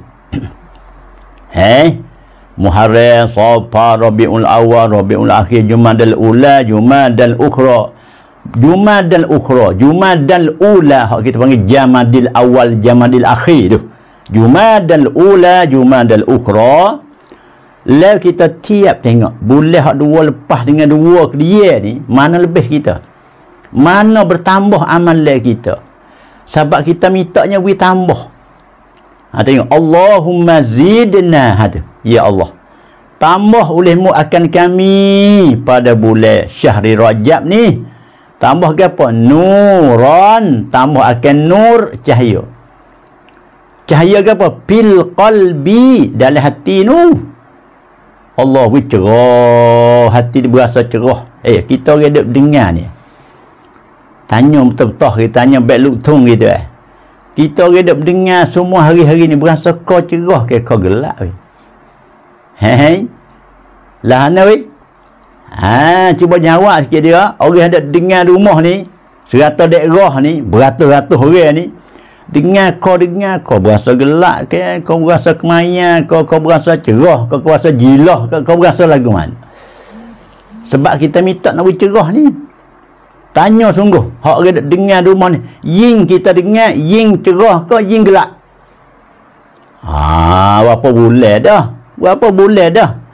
Hei? Muharram, Safar, Rabiul Awal, Rabiul Akhir, Jumadal Ula, Jumadal Ukhra. Jumadal Ukhra, Jumadal Ula, hak kita panggil Jamadil Awal, Jamadil Akhir tu. Jumadal Ula, Jumadal Ukhra. Lalu kita tiap tengok bulan hak dua lepas dengan dua dia ni, mana lebih kita? Mana bertambah amalan kita? Sebab kita mintanya we tambah. Ha, tengok Allahumma zidna hadu. Ya Allah, tambah olehmu akan kami pada bulan Syahri Rajab ni. Tambah ke apa? Nuran. Tambah akan nur, cahaya. Cahaya ke apa? Fil qalbi, dalam hati nu. Allah we cerah. Hati dia berasa cerah. Eh, kita orang duk dengar ni. Tanya betul-betul, kita tanya baik luktung gitu eh. Kita orang duk dengar semua hari-hari ni berasa kau cerah ke kau gelap weh. Hei. Lah ana weh. Ha, cuba jawab sikit dia. Orang ada dengar rumah ni, serata daerah ni, beratus-ratus orang ni, dengar kau dengar kau berasa gelap ke, kau berasa kemaya, kau kau berasa cerah, kau berasa jilah, kau, kau berasa lagu mana? Sebab kita minta nak cerah ni. Tanya sungguh, hak orang dengar rumah ni, ying kita dengar, ying cerah ke ying gelap? Ah, berapa bulan dah? Berapa bulan dah?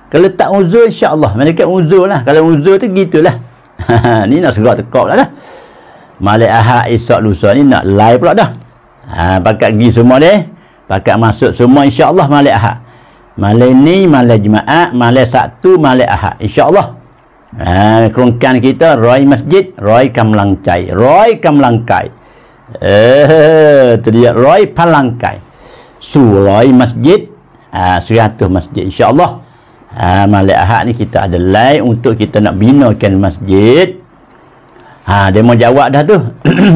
Kalau tak uzur, insya-Allah malaikat uzur lah. Kalau uzur tu gitulah. Ni nak segera tekak lah dah. Malam Ahad, esok, lusa ni nak live pula dah. Ha, pakat pergi semua deh. Pakat masuk semua insya-Allah malam Ahad. Malam ni, malam Jumaat, malam Sabtu, malam Ahad. Insya-Allah. Ha, kerongkan kita Roy Masjid, Roy Kamlangkai. Roy Kamlangkai. Eh, tu dia Roy Palangkai. Suroi Masjid, ha, seratus masjid insya-Allah. Ha, malam Ahad ni kita ada live untuk kita nak binakan masjid. Ha, demo jawab dah tu.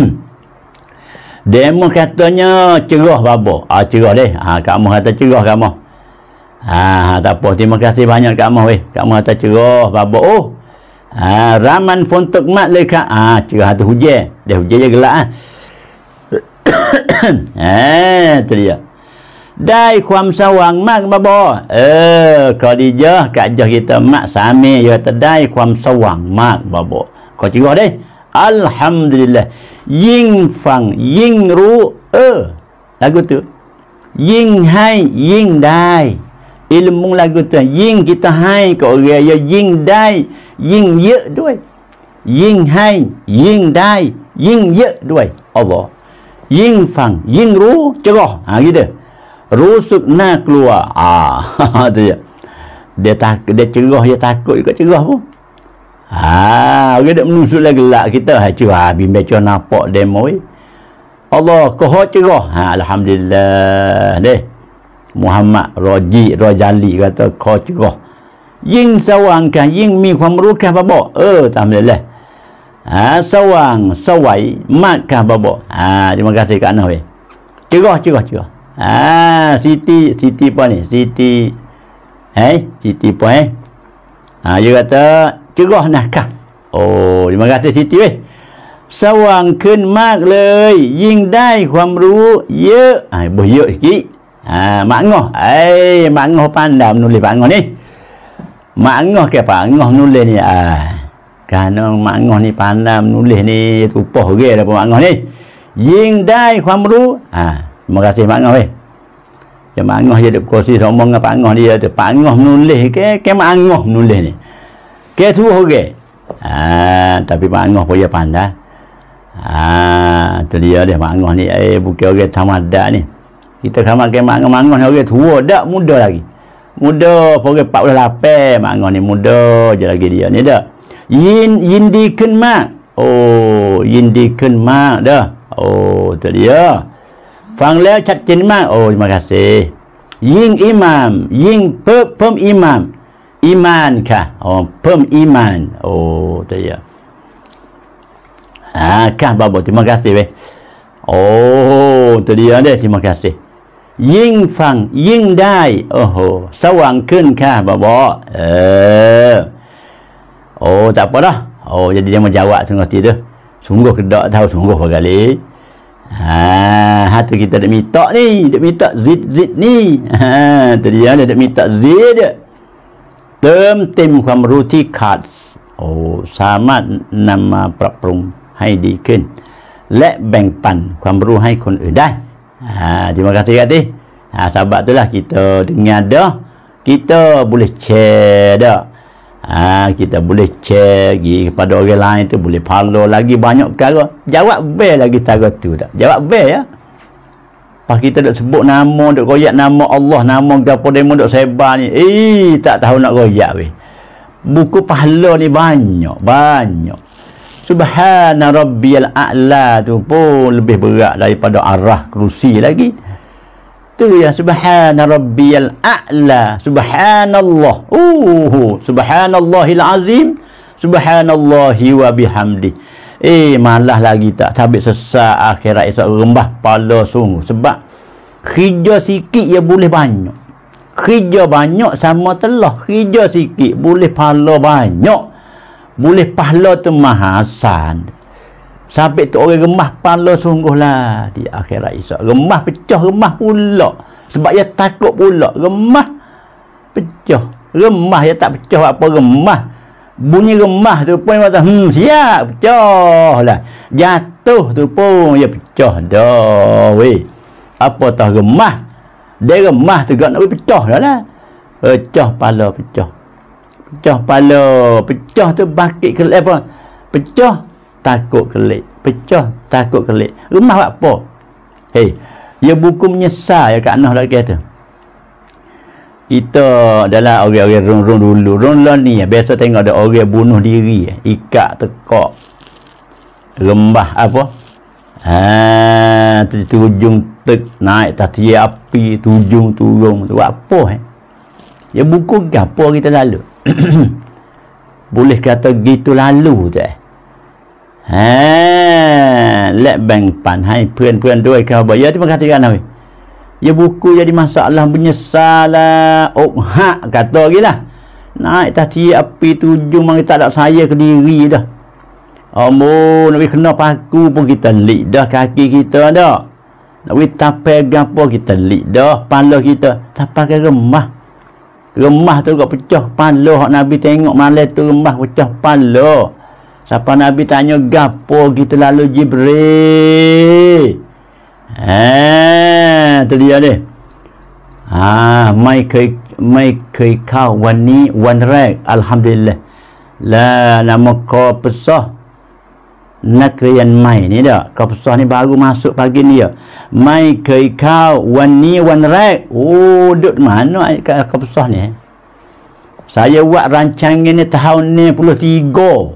Demo katanya cerah babo. Ah, cerah deh. Ha, Kak Moh kata cerah Kak Moh. Ha, tak apa. Terima kasih banyak Kak Moh weh. Kak Moh kata cerah babo. Oh. Ha, raman fontok mat le Kak. Ha, cerah tu hujan. Dia hujan je gelak ah. Ha, tu dia. Dai kuam sawang mak babo. Eh, Khadijah Kak Jah kita mak sami dia kata dai kuam sawang mak babo. Kau cerah deh. Alhamdulillah. Ying fang ying ru e. Lagu tu. Ying hai ying dai. Ilmu lagu tu ying kita hai ke orang ya ying dai ying ye doi. Ying hai ying dai ying ye doi. Allah. Ying fang ying ru cerah. Ha gitu. Rusuk na keluar. Ah, tu dia. Dia tak dia cerah, dia takut juga cerah pun. Ha, orang dak menusuk lagi gelak kita. Ha, cuba bimbang cuba nampak demo ni. Allah koh cerah. Ha, alhamdulillah deh. Muhammad Roji Rojali kata koh cerah. Ying sawang kan ying miความรู้kan babo. Eh, alhamdulillah. Ha, sawang sawai mak kan babo. Ha, terima kasih Kak Noh weh. Cerah cerah cerah. Ah, Siti, Siti apa ni? Siti, eh, Siti apa eh? Ah, dia kata cerah nakah. Oh, terima kasih Siti weh. สว่างขึ้นมากเลยยิ่งได้ความรู้เยอะอ่าบ่เยอะsikit ah mak ngoh eh mak ngoh pandai menulis mak ngoh ni mak ngoh ke pak ngoh nulis ni ah kerana mak ngoh ni pandai menulis ni tupoh ge dah mak ngoh ni ยิ่งได้ความรู้ ah terima kasih mak ngoh weh ya mak ngoh dia duk kursi ngomong dengan pak ngoh dia tu pak ngoh menulis ke ke mak ngoh menulis ni ke tu ge ah tapi mak ngoh pun dia pandai. Ah, tu dia dia mak ngoh ni eh bukan orang tamadah ni. Kita sama ke mak ngoh ni orang tua dak muda lagi. Muda orang empat puluh lapan mak ngoh ni muda je lagi dia ni dak. Yin yin dikeun mak. Oh, yin dikeun mak dah. Oh, tu dia. ฟังแล้วชัดเจนมาก oh terima kasih ยิ่งอิหม่ามยิ่งเพิ่มเพิ่มอิหม่ามอีมานค่ะ oh เพิ่มอีมาน oh tu dia. Ah, kah babo terima kasih weh. Oh, tu dia deh terima kasih. ยิ่งฟังยิ่งได้โอ้โหสว่างขึ้นค่ะบabo. Eh. Oh, tak apa dah. Oh, jadi dia menjawab sungguh tu. Sungguh kedak tahu sungguh berkali. Ha, hati kita dak minta ni, dak minta zid-zid ni. Ha, tu dia dak minta zid. เติมเต็มความรู้ที่ขาดโอ้สามารถนำมาปรับปรุงให้ดีขึ้นและแบ่งปันความรู้ให้คนอื่นได้ ha, terima kasih Kak Ti. Ha, sahabat itulah kita dengar dah kita boleh share dah. Ha, kita boleh share pergi kepada orang lain tu boleh follow lagi banyak perkara. Jawab bel lagi cara tu dah. Jawab bel ya. Pas kita dak sebut nama, dak royak nama Allah, nama gapo demo dak sebar ni. Eh, tak tahu nak royak weh. Buku pahala ni banyak, banyak. Subhana rabbiyal a'la tu pun lebih berat daripada arah kerusi lagi. Tu ya subhana rabbiyal a'la, subhanallah. Uh, subhanallahil azim, subhanallahi wa bihamdi. Eh malah lagi tak sabit sesak akhirat esok rembah pala sungguh sebab kerja sikit ya boleh banyak. Kerja banyak sama telah kerja sikit boleh pahala banyak. Boleh pahala tu mahasan. Sampai tu orang remah pahala sungguhlah di akhirat esok. Remah pecah remah pula. Sebab dia takut pula remah pecah. Remah dia tak pecah apa remah. Bunyi remah tu pun kata hmm siap pecah lah. Jatuh tu pun dia pecah dah weh. Apa tah remah? Dia remah tu gak nak pecah dah lah. Pecah pala pecah. pecah pala, pecah tu bakit kelip apa? Pecah takut kelip, pecah takut kelip. Rumah buat apa? Hei, ya buku menyesal ya Kak Noh lagi tu. Kita adalah orang-orang rong-rong dulu. Rong lah ni biasa tengok ada orang bunuh diri, ikat tekak rembah apa? Ha, tujung tek naik tati api, tujung turun tu apa eh? Ya buku gapo kita lalu. Boleh kata gitu lalu tu eh. Ha, lek bang pan hai puan-puan doi kau bayar terima kasih kan oi. Ya buku jadi masalah menyesalah. Oh hak kata lagi lah. Naik tati api tujung mari tak ada saya ke diri dah. Ambo nak kena paku pun kita lik dah kaki kita dah. Nak we tapai gapo kita lik dah pala kita. Tak pakai remah. Remah tu kau pecah pala hak Nabi tengok malam tu remah pecah pala. Siapa Nabi tanya gapo kita lalu Jibril. Ha, tu dia dia. Ha, mai kai mai kai kau wan ni wan rek alhamdulillah. La nama kau pesah nakrian mai ni dah. Kau pesah ni baru masuk pagi ni ya. Mai kai kau wan ni wan rek. Oh, duk mana kau pesah ni? Saya buat rancangan ni tahun ni puluh tiga.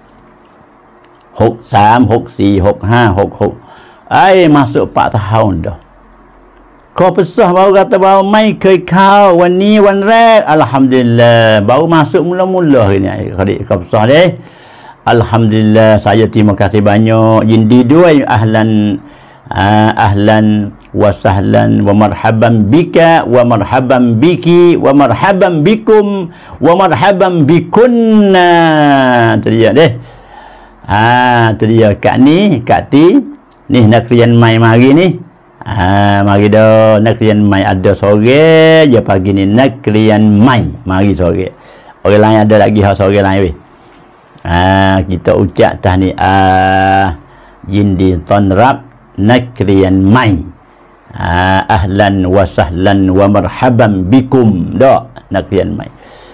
Hok sam, hok si, hok ha, hok hok. Ai masuk empat tahun dah. Kau pesah baru kata baru mai ke kau wan ni wan rek. Alhamdulillah. Baru masuk mula-mula ni adik kau pesah deh. Alhamdulillah, saya terima kasih banyak. Jindi dua ahlan uh, ahlan wa sahlan wa marhaban bika wa marhaban biki wa marhaban bikum wa marhaban bikunna. Tu dia deh. Ah, tu dia Kak ni, Kak Ti. Ni nakrian mai mari ni. Ah, mari dah nakrian mai ada sore je pagi ni nakrian mai mari sore. Orang lain ada lagi hak sore lain weh. Ah, kita ucap tahniah Yindi Tonrab nakrian mai. Ah, ahlan wa sahlan wa marhaban bikum. Dak nakrian mai.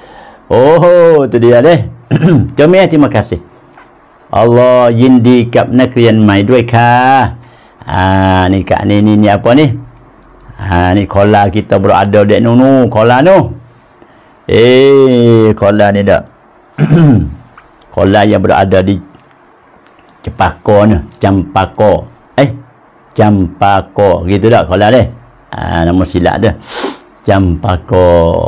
Oh, tu dia deh. Kami terima kasih. Allah Yindi kap nakrian maiด้วยค่ะ Ah, ni Kak ni ni ni apa ni? Ha, ni kola kita berada dek nu nu kola nu. Eh, kola ni dak. Kola yang berada di Cepako ni, Campako. Eh, Campako gitu dak kola deh. Ah, nama silap tu. Campako.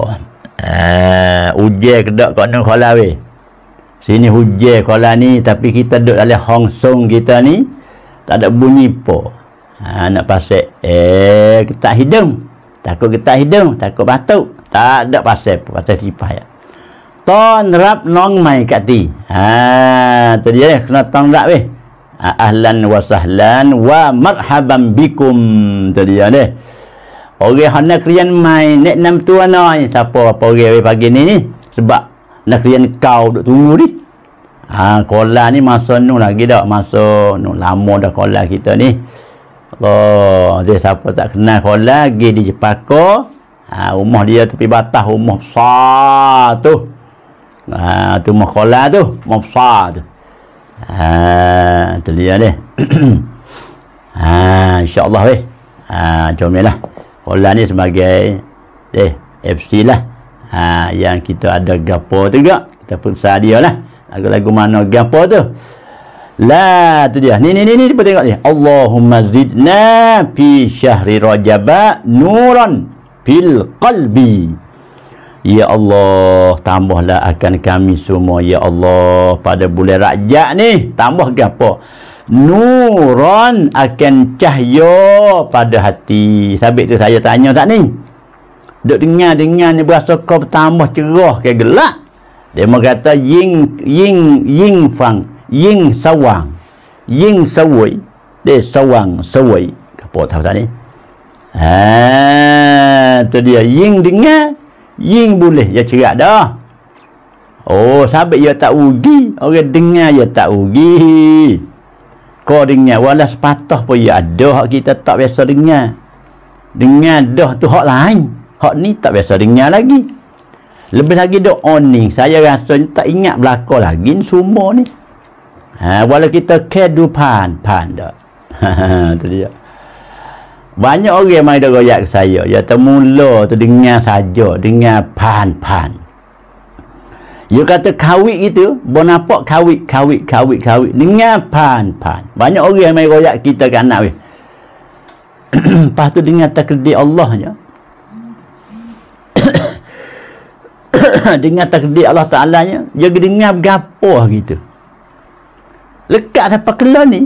Ah, uje ke dak kat nu kola weh. Sini hujan kola ni tapi kita duduk dalam Hong Song kita ni tak ada bunyi po. Ha, nak pasal eh kita hidung. Takut kita hidung, takut batuk. Tak ada pasal pasal sipah ya. Ton rap nong mai kat ti. Ha, tu dia kena ton rap weh. Ahlan wa sahlan wa marhaban bikum. Tu dia deh. Orang hendak krian mai nek nam tu anai siapa apa orang pagi ni ni sebab nak rian kau duk tunggu ni. Ha, kola ni masa nu lagi dak, masa nu lama dah kola kita ni. Allah, dia siapa tak kenal kola pergi di Cepako. Ha, rumah dia tepi batas rumah besar tu. Ha, tu rumah kola tu, rumah besar tu. Ha, tu dia deh. Ha, insya-Allah weh. Ha, comelah. Kola ni sebagai deh F C lah. Ha, yang kita ada gapo tu juga kita periksa dia lah lagu-lagu mana gapo tu lah tu dia ni ni ni ni kita tengok ni Allahumma zidna fi syahri rajab nuran fil qalbi. Ya Allah, tambahlah akan kami semua ya Allah pada bulan Rajab ni, tambah gapo nuran akan cahaya pada hati. Sabit tu saya tanya tak ni duk dengar-dengar ni berasa kau bertambah cerah ke gelap. Dia mau kata ying ying ying fang ying sawang ying sawai dia sawang sawai apa tahu tak ni. Ha, tu dia ying dengar ying boleh ya cerak dah. Oh, sabit ya tak rugi, orang dengar ya tak rugi. Kau dengar walau sepatah pun ya ada hak kita tak biasa dengar. Dengar dah tu hak lain. Hak ni tak biasa dengar lagi. Lebih lagi doa ni, saya rasa tak ingat belakang lagi ni semua ni. Ha, walau kita kehidupan pan dak. Ha, tu dia. Banyak orang mai dah royak ke saya, ya temula tu dengar saja, dengar pan-pan. You kata kawit gitu, bon nampak kawit, kawit, kawit, kawit. Dengar pan-pan. Banyak orang yang mai royak kita ke anak weh. Lepas tu dengar takdir Allah je. Dengar takdir Allah Ta'ala nya, dia dengar berapa gitu. Lekat sampai kelah ni.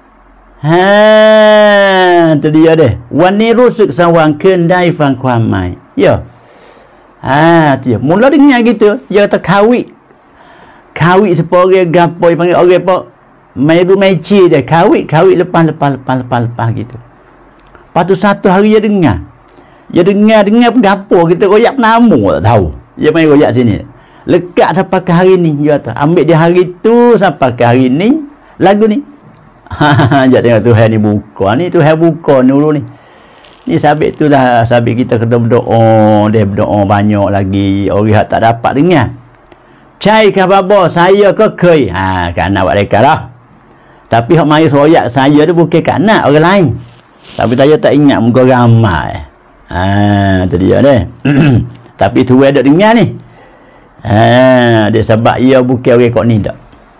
Ha, tu dia deh. Wan ni rusuk sawang kendai fang kuamai. Ya. Ha, tu dia. Mula dengar gitu, dia kata kawit. Kawit sepore gapo dia panggil orang apa? Mai ru mai ci dia, kawit, kawit lepas lepas lepas lepas lepas gitu. Lepas tu satu hari dia dengar. Dia dengar dengar gapo kita royak nama tak tahu. Dia main royak sini. Lekat sampai ke hari ni, dia kata. Ambil dia hari tu sampai ke hari ni, lagu ni. Ha, jangan tengok Tuhan ni buka. Ni Tuhan buka dulu ni. Ni sabit tu lah, sabit kita kena berdoa, dia berdoa banyak lagi. Orang tak dapat dengar. Cai ke baba, saya ke kei. Ha, kat anak buat mereka lah. Tapi hak mai royak saya tu bukan kat anak orang lain. Tapi saya tak ingat muka ramai. Ha, tu dia deh. Tapi tu ada dengar ni. Ha, dia sebab ia bukan orang kok ni dak.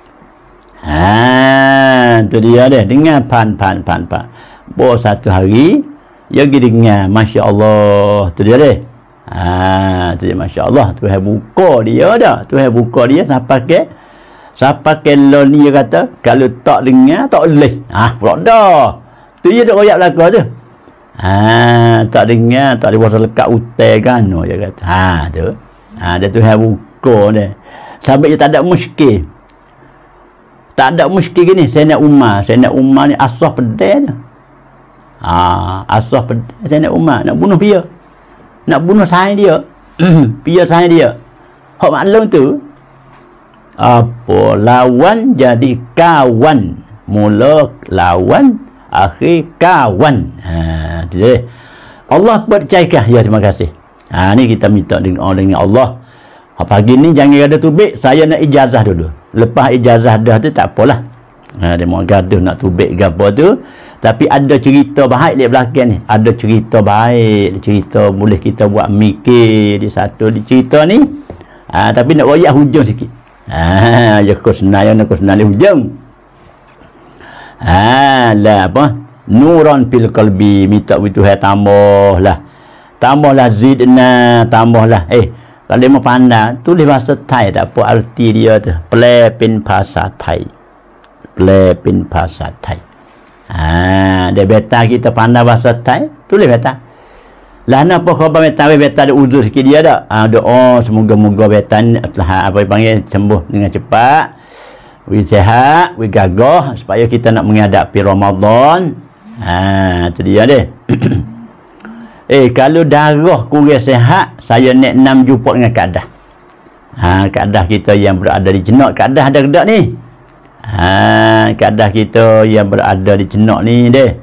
Ha, tu dia deh. Dengar pan pan pan pan. Bo satu hari dia pergi dengar, masya-Allah. Tu dia deh. Ha, tu dia masya-Allah. Tuhan buka dia dah. Tuhan buka dia sampai ke sampai ke lo ni dia kata kalau tak dengar tak boleh. Ha, pula dah. Tu dia dak royak belaka tu. Ha, tak dengar, tak boleh pasal lekat utai kan, no, dia kata. Ha, tu. Ha, dia Tuhan buka dia. Sampai dia tak ada muskil. Tak ada muskil gini, saya nak Umar. Saya nak Umar ni asah pedai je. Ha, asah pedai, saya nak Umar. Nak bunuh dia. Nak bunuh saya dia. Pia saya dia. Hak maklum tu, apa, lawan jadi kawan. Mula lawan, akhir kawan. Ha, tu dia. Allah percayakan. Ya, terima kasih. Ha, ni kita minta dengan, dengan Allah. Ha, pagi ni jangan ada tubik, saya nak ijazah dulu. Lepas ijazah dah tu tak apalah. Ha, dia mau gaduh nak tubik ke apa tu. Tapi ada cerita baik di belakang ni. Ada cerita baik, cerita boleh kita buat mikir di satu di cerita ni. Ha, tapi nak royak hujung sikit. Ha, ya kusna ya nak kusna di hujung. Ha, lah apa? Nuran fil qalbi, minta Tuhan tambahlah. Tambahlah zidna, tambahlah. Eh, kalau mau pandang, tulis bahasa Thai tak apa arti dia tu. แปล เป็นภาษาไทย แปล เป็นภาษาไทย Ha, dia beta kita pandang bahasa Thai, tulis beta. Lah nak apa khabar beta, beta ada uzur sikit dia dak. Ha, doa semoga-moga beta ni apa dipanggil sembuh dengan cepat. Wi sihat, wi gagah supaya kita nak menghadapi Ramadan. Ha, tu dia deh. Eh, kalau darah kurang sihat, saya nak enam jumpa dengan kadah. Ha, kadah kita yang berada di jenak, kadah ada kedak ni. Ha, kadah kita yang berada di jenak ni deh.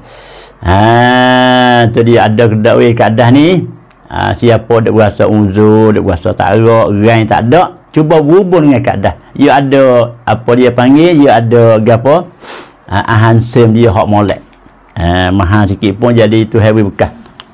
Ha, tu dia ada kedak weh kadah ni. Ha, siapa dak berasa uzur, dak berasa tak erak, gerai tak ada, cuba berhubung dengan kadah. Ia ada apa dia panggil, ia ada gapo? Ha, ahansim dia hak molek. Ha, mahal sikit pun jadi itu heavy bekas.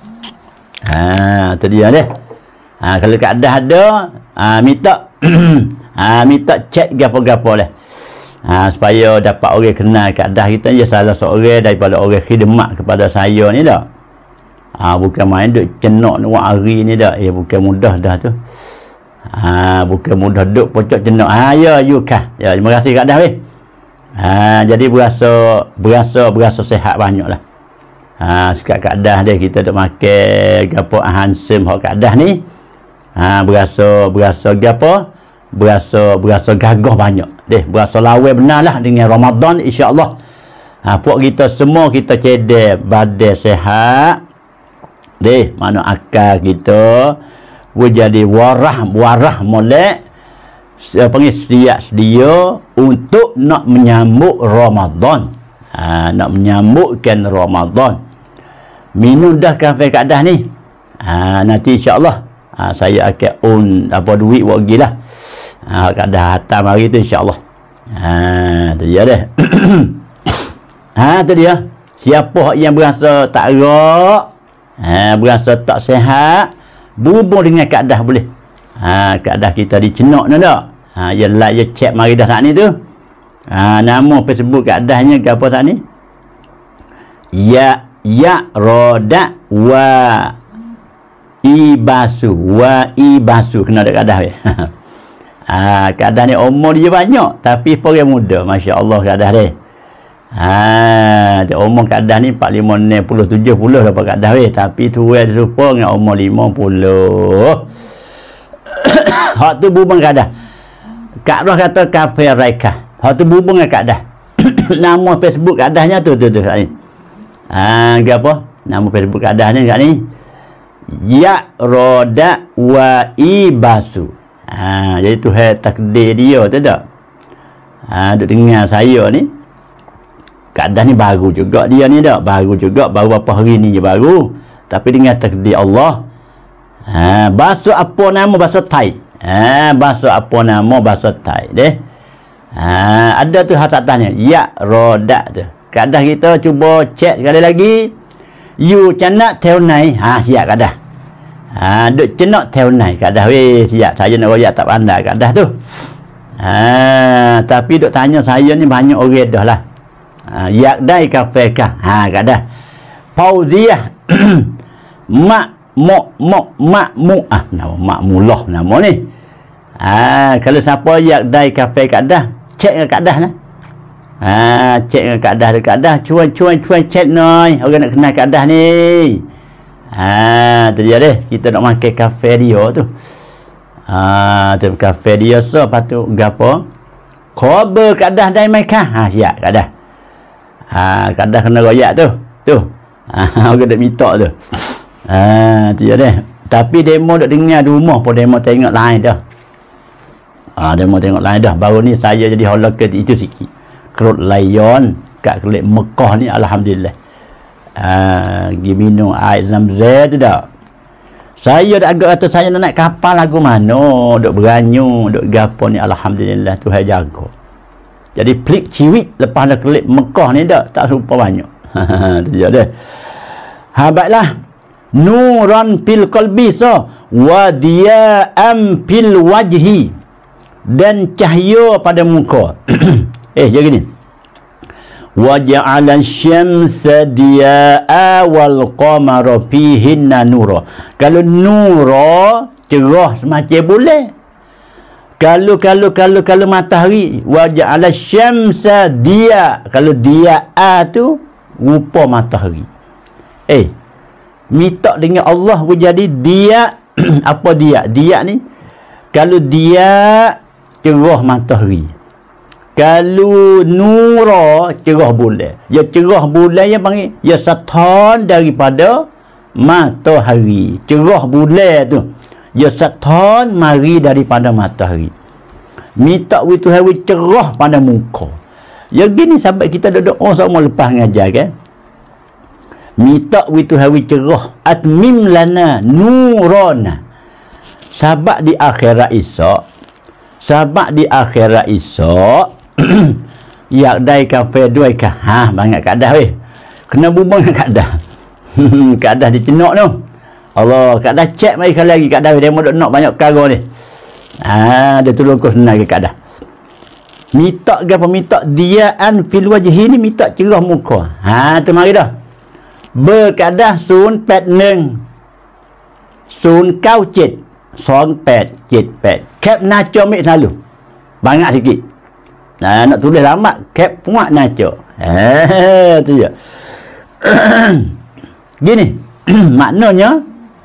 Ha, tu dia deh. Ha, kalau kadah ada, ha, minta ha, minta cek gapo-gapo lah. Ha, supaya dapat orang kenal kadah kita, dia salah seorang daripada orang khidmat kepada saya ni dah. Ha, bukan main duk cenok nak hari ni dah. Eh, bukan mudah dah tu. Ha, bukan mudah duk pocok cenok. Ha, ya, you kah. Ya, terima kasih kadah weh. Ha, jadi berasa berasa berasa sihat banyaklah. Ha, sekat kadah dia kita duk makan gapo ahansim hak kadah ni. Ha, berasa berasa gapo? Berasa berasa gagah banyak. Deh, berasa lawa benarlah dengan Ramadan insya-Allah. Ha, puak kita semua kita cedek badan sihat. Deh, mana akal kita jadi warah warah molek. Saya panggil sedia sedia untuk nak menyambut Ramadan. Ha, nak menyambutkan Ramadan. Minum dah kafe kadah ni. Ha, nanti insya-Allah ha, saya akan own apa duit buat pergi lah. Ha, kadah hatam hari tu insyaAllah. Ha, tu dia dah. Ha, tu dia. Siapa yang berasa tak rak, ha, berasa tak sihat, berhubung dengan kadah boleh. Ha, kadah kita dicenak tu tak? Ha, ya like, ya check mari dah saat ni tu. Ha, nama Facebook kadahnya ke apa saat ni? Ya, ya roda wa ibasu wa ibasu kena ada kadah ya. Ha, kadah ni umur dia banyak tapi orang muda, masya-Allah kadah dia. Ha, dia umur kadah ni empat puluh lima, enam puluh, tujuh puluh dapat kadah weh, tapi tua serupa dengan umur lima puluh. Hak tu bubang kadah. Kak Roh kata kafe Raika. Hak tu bubang dengan kadah. Nama Facebook kadahnya tu tu tu kat ni. Ha, ke apa? Nama Facebook kadahnya kat ni. Ya roda wa ibasu. Ha, jadi tu hai takdir dia tu tak? Ha, duk dengar saya ni. Kadah ni baru juga dia ni tak? Baru juga, baru apa hari ni je baru. Tapi dengan takdir Allah. Ha, bahasa apa nama bahasa Thai. Ha, bahasa apa nama bahasa Thai deh. Ha, ada tu hak tanya. Ya roda tu. Kadah kita cuba cek sekali lagi. You canak tel nai. Ha, siap kadah. Ha, duk cenak tel nai kadah weh, siap saya nak royak tak pandai kadah tu. Ha, tapi duk tanya saya ni banyak orang dah lah. Ha, yak dai kafe kah. Ha, kadah. Fauziah. Mak mok mok mak mu ah nama mak mulah nama ni. Ha, kalau siapa yak dai kafe kadah, cek dengan kadah lah. Ha, cek dengan kadah tu kadah, cuan cuan cuan cek noi. Orang nak kenal kadah ni. Ha, tu dia deh. Kita nak makan kafe dia tu. Ha, tu kafe dia so patut gapo? Khabar kadah dai mai kah? Ha, siap kadah. Ha, kadah kena royak tu. Tu. Ha, orang dak minta tu. Ha, tu dia deh. Tapi demo duk dengar di rumah pun demo tengok lain dah. Ha, demo tengok lain dah. Baru ni saya jadi holocaust itu sikit. Kerut layon kat kelik Mekah ni alhamdulillah. Uh, pergi minum air Zamzam tu tak. Saya dah agak kata saya nak naik kapal lagu mana, duk beranyu, duk gapo ni alhamdulillah Tuhan jaga. Jadi pelik ciwit lepas dah kelip Mekah ni tak tak serupa banyak. Tu dia dah. Ha, baiklah. Nuran fil qalbi so wa diya'am fil wajhi, dan cahaya pada muka. eh jadi gini. Wa ja'ala syamsa diya'a wal qamara fihinna nura. Kalau nura cerah semacam bulan. Kalau kalau kalau kalau matahari, wa ja'ala syamsa diya, kalau diya'a tu rupa matahari. Eh, minta dengan Allah pun jadi dia. Apa dia? Dia ni kalau dia cerah matahari. Kalau nura cerah bulan. Ya cerah bulan yang panggil ya satan daripada matahari. Cerah bulan tu ya satan mari daripada matahari. Minta wi Tuhan wi cerah pada muka. Ya gini sahabat kita duduk oh sama lepas ngajar kan. Minta wi Tuhan wi cerah atmim lana nurana. Sahabat di akhirat esok. Sahabat di akhirat esok. Yak dai kafe dua kah. Ha, banyak kadah weh. Kena bubang dengan kadah. Kadah dicenak tu. Allah, kadah cek mai kali lagi kadah dia mau nak banyak perkara ni. Ha, dia tolong kau senang ke kadah. Minta ke apa minta diaan fil wajhi ni minta cerah muka. Ha, tu mari dah. Berkadah sun pet neng. Sun kau cet. Song pet cet pet. Kap nacho mik selalu. Banyak sikit. Nah, nak tulis lama cap puak naco. Eh, tu je. Gini, maknanya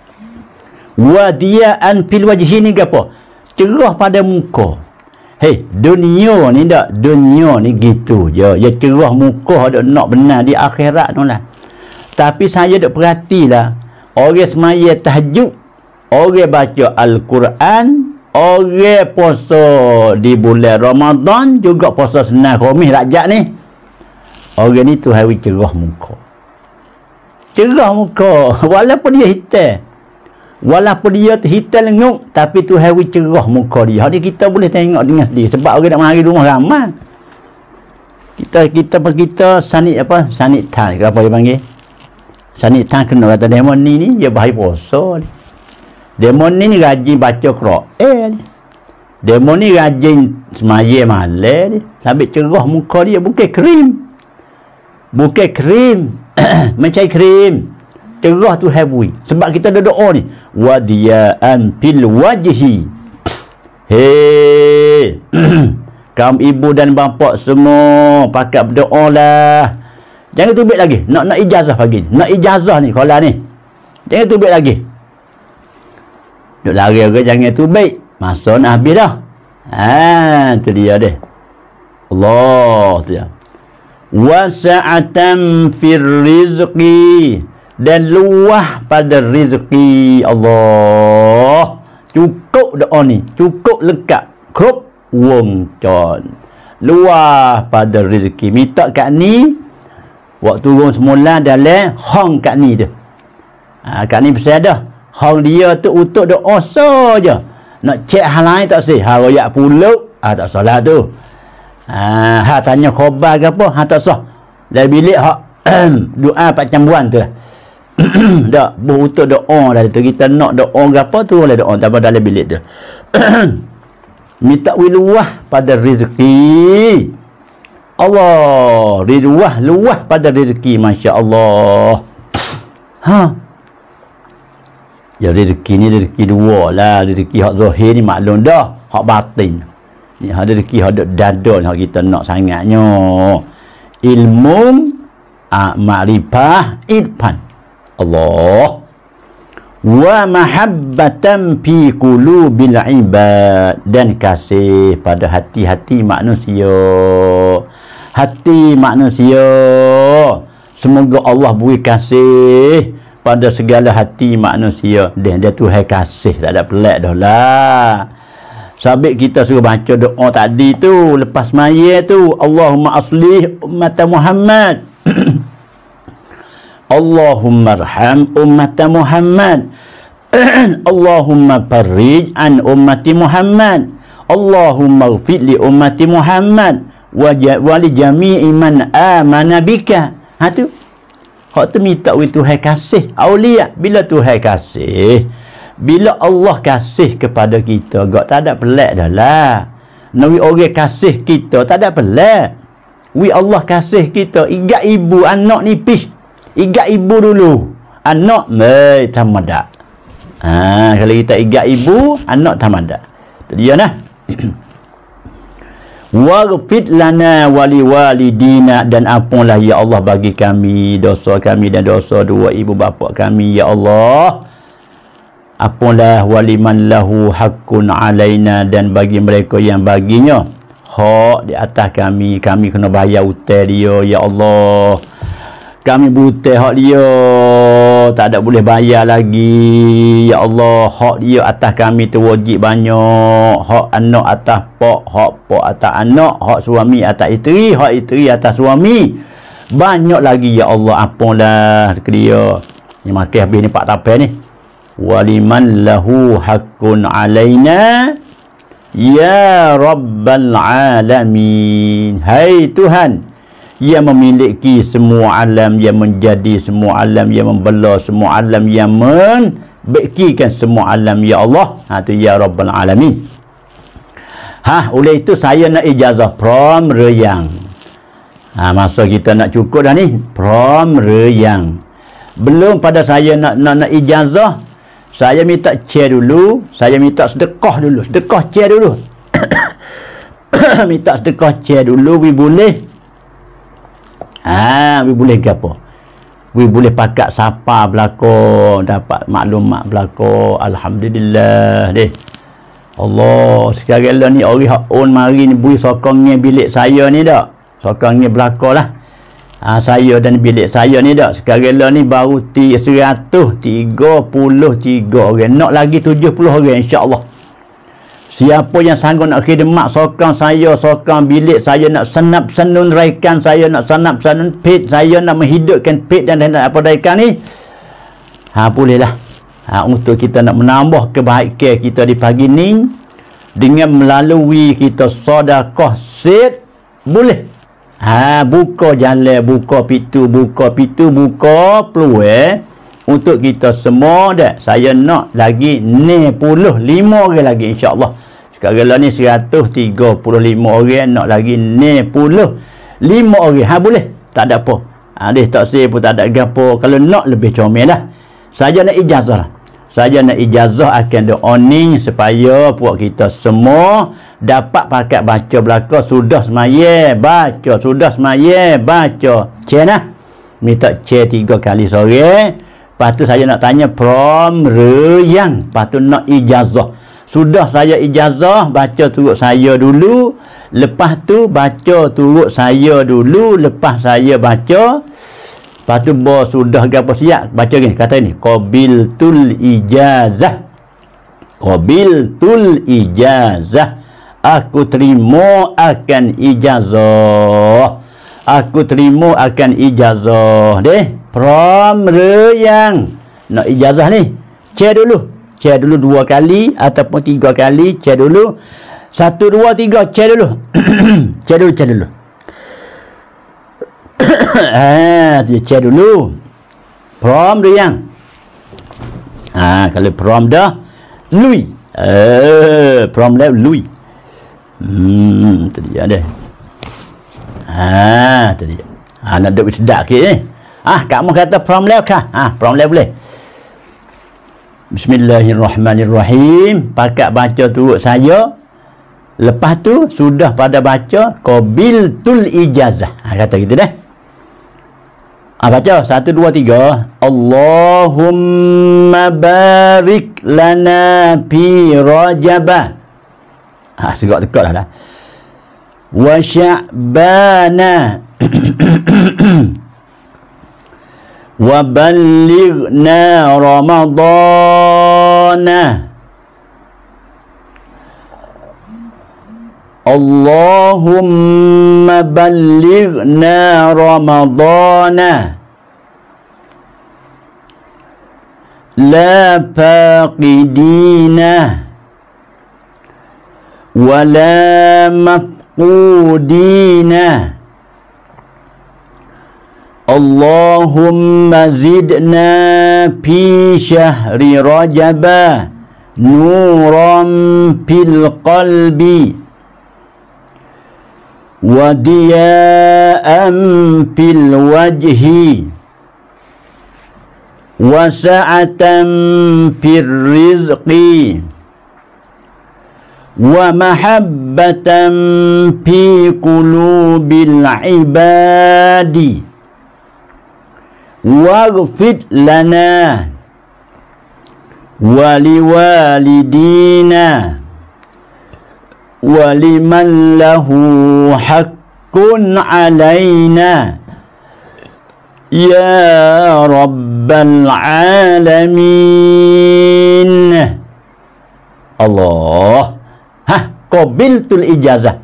wadiyaan fil wajhi ni gapo? Cerah pada muka. Hei, dunia ni dak, dunia ni gitu je. Ya cerah muka dak nak benar di akhirat tu lah. Tapi saya dak perhatilah, orang semaya tahajud, orang baca Al-Quran, orang puasa di bulan Ramadan, juga puasa senang Khamis Rajab ni. Orang ni tu hari cerah muka. Cerah muka. Walaupun dia hitam. Walaupun dia hitam lenguk, tapi Tuhan wi cerah muka dia. Hak ni kita boleh tengok dengan sendiri. Sebab orang nak mari rumah ramai. Kita kita kita sanit apa? Sanit tan ke apa dia panggil? Sanit tan kena kata demon ni ni dia bahaya puasa. Demon ni, ni rajin baca Quran. Demon ni rajin semaya malam. Sampai cerah muka dia bukan krim. Bukan krim. Macam krim. Cerah tu habui. Sebab kita ada doa ni. Wadiya'an fil wajhi. Hei. Kaum ibu dan bapa semua pakat berdoa lah. Jangan tubik lagi. Nak nak ijazah pagi ni. Nak ijazah ni kalau ni. Jangan tubik lagi. Duk lari orang jangan tubik. Masa nak habis dah. Ha, tu dia deh. Allah tu dia. Wasa'atan fir rizqi, dan luah pada rezeki. Allah cukup doa ni, cukup lengkap,គ្រប់វងចរ luah pada rezeki. Minta kat ni waktu turun semula dalam hong kat ni tu. Ha, kat ni pasal dah hong dia tu untuk doa saja. Nak cek hal lain tak sih. Ha royak puluk, ah tak salah tu. Ha, ha tanya khabar ke apa, ha tak sah. Dari bilik hak doa pak cambuan tu lah. Dak untuk doa dah tu. Kita nak doa ke apa tu boleh doa tak dalam bilik tu. Minta wiluah pada rezeki. Allah, riduah luah pada rezeki, masya-Allah. Ha. Ya rezeki ni rezeki dua lah. Rezeki hak zahir ni maklum dah, hak batin. Ni hak rezeki hak dada ni hak kita nak sangatnya. Ilmu, ah, ma'rifah, irfan. Allah. Wa mahabbatan fi qulubil ibad, dan kasih pada hati-hati manusia. Hati manusia. Semoga Allah beri kasih pada segala hati manusia. Dan dia Tuhan kasih, tak ada pelik dah lah. Sabit kita suruh baca doa tadi tu lepas maya tu, Allahumma aslih ummata Muhammad. Allahumma arham ummata Muhammad. Allahumma farrij an ummati Muhammad. Allahumma ighfir li ummati Muhammad wa li jami'i man amana bika. Ha tu. Hak tu minta we Tuhan kasih aulia. Bila Tuhan kasih, bila Allah kasih kepada kita, gak tak ada pelik dah lah. Nawi orang kasih kita tak ada pelik. Wi Allah kasih kita, igat ibu anak nipis. Igat ibu dulu. Anak mai tamada. Ha, kalau kita igat ibu, anak tamada. Tu dia nah. Waghfir lana wali walidina, dan ampunlah ya Allah bagi kami dosa kami dan dosa dua ibu bapa kami ya Allah. Ampunlah waliman lahu haqqun alaina, dan bagi mereka yang baginya hak di atas kami. Kami kena bayar hutang dia ya Allah. Kami berhutang hak dia, tak ada boleh bayar lagi ya Allah. Hak dia atas kami tu wajib banyak. Hak anak atas pak, hak pak atas anak, hak suami atas isteri, hak isteri atas suami. Banyak lagi ya Allah, ampunlah ke dia. Ni makan habis ni pak tapai ni. Waliman lahu haqqun alaina ya rabbal alamin. Hai Tuhan yang memiliki semua alam, yang menjadi semua alam, yang membela semua alam, yang membekikan semua alam ya Allah. Ha tu ya rabbal alamin. Ha, oleh itu saya nak ijazah prom reyang. Ha, masa kita nak cukup dah ni prom reyang. Belum pada saya nak nak, nak ijazah, saya minta chair dulu, saya minta sedekah dulu, sedekah chair dulu. Minta sedekah chair dulu, we boleh. Ah, we boleh ke apa? We boleh pakat sapa belako, dapat maklumat belako. Alhamdulillah deh. Allah, sekarang lah ni orang hak on mari ni bui sokongnya bilik saya ni dak. Sokongnya belako lah. Ah, saya dan bilik saya ni dak. Sekarang lah ni baru seratus tiga puluh tiga orang. Nak lagi tujuh puluh orang insya-Allah. Siapa yang sanggup nak khidmat sokong saya, sokong bilik saya, nak senap senun raikan saya, nak senap senun pit saya, nak menghidupkan pit dan, dan apa raikan ni, ha bolehlah. ha, untuk kita nak menambah kebaikan kita di pagi ni dengan melalui kita sedekah sid boleh. Ha, buka jalan, buka pintu, buka pintu, buka peluang untuk kita semua dah. Saya nak lagi enam puluh lima orang lagi insya-Allah. Sekarang lah ni seratus tiga puluh lima orang, nak lagi enam puluh lima orang. Ha, boleh. Tak ada apa. Ha, dia tak say pun tak ada gapo. Kalau nak lebih comel lah. Saja nak ijazah lah. Saja nak ijazah akan doa ni supaya puak kita semua dapat pakai baca belaka sudah semaya baca, sudah semaya baca. Cek nah. Minta cek tiga kali sore. Lepas tu saya nak tanya prom reyang. Lepas tu nak ijazah. Sudah saya ijazah, baca turut saya dulu. Lepas tu baca turut saya dulu. Lepas saya baca. Lepas tu bos sudah gapo siap. Baca gini, kata ni. Qabiltul ijazah. Qabiltul ijazah. Aku terima akan ijazah. Aku terima akan ijazah. Deh. Prom reyang. Nak ijazah ni. Cek dulu. Cek dulu dua kali. Ataupun tiga kali. Cek dulu. Satu, dua, tiga. Cek dulu. Cek dulu, cek dulu. Ha, tu cek dulu. Prom reyang. Ha, kalau prom dah. Lui. Eh, prom dah lui. Hmm, tu dia deh. Ha, tu dia. Ha, nak duk sedap ke eh. Ah, kamu kata prom lew kah? Ah, prom lew boleh. Bismillahirrahmanirrahim. Pakat baca turut saya. Lepas tu sudah pada baca qabiltul ijazah. Ha, kata gitu dah. Ah, baca satu dua tiga. Allahumma barik lana fi Rajab. Ah, segak tekak dah dah. Wa Sya'bana. Wa ballighna Ramadana. Allahumma ballighna Ramadana. La faqidina wa la mafqudina. Allahumma zidna fi syahri Rajab nuran fil qalbi wa diya'an fil wajhi wa sa'atan fil rizqi wa mahabbatan fi qulubil ibadi waghfir lana wa liwalidina wa liman lahu haqqun alaina ya rabbal alamin. Allah. Hah, qabiltul ijazah.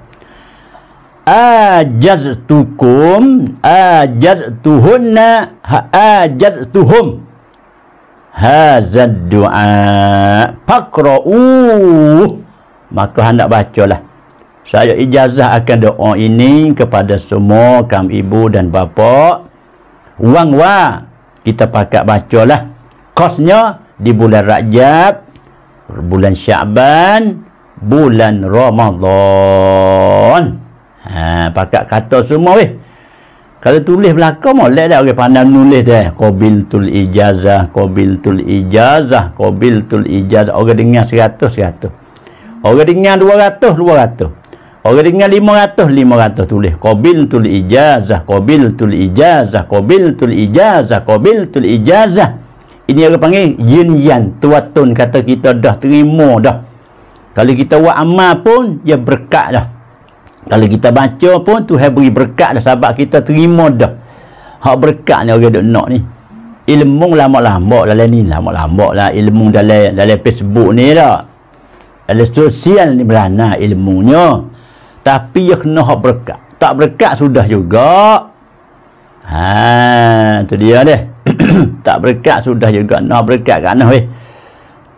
Ajaztukum ajaztuhunna ajaztuhum hazad du'a faqra'u. Maka hendak bacalah. Saya ijazah akan doa ini kepada semua kaum ibu dan bapa. Wang wa kita pakat bacalah. Kosnya di bulan Rajab, bulan Sya'ban, bulan Ramadan. Ha, pakat kata semua weh. Kalau tulis belakang molek dah orang pandang nulis dah. Qabiltul ijazah, qabiltul ijazah, qabiltul ijazah. Orang dengar seratus seratus. Orang dengar dua ratus dua ratus. Orang dengar lima ratus lima ratus tulis qabiltul ijazah, qabiltul ijazah, qabiltul ijazah, qabiltul ijazah. Ini orang panggil yunyan, tuatun kata kita dah terima dah. Kalau kita buat amal pun dia berkat dah. Kalau kita baca pun Tuhan beri berkat dah sebab kita terima dah. Hak berkat ni orang duk nak ni. Ilmu lama-lama dalam ni, lama-lama lah ilmu dalam dalam Facebook ni dah. Dalam sosial ni berana ilmunya. Tapi dia kena hak berkat. Tak berkat sudah juga. Ha, tu dia deh. Tak berkat sudah juga. Nak berkat kat mana weh?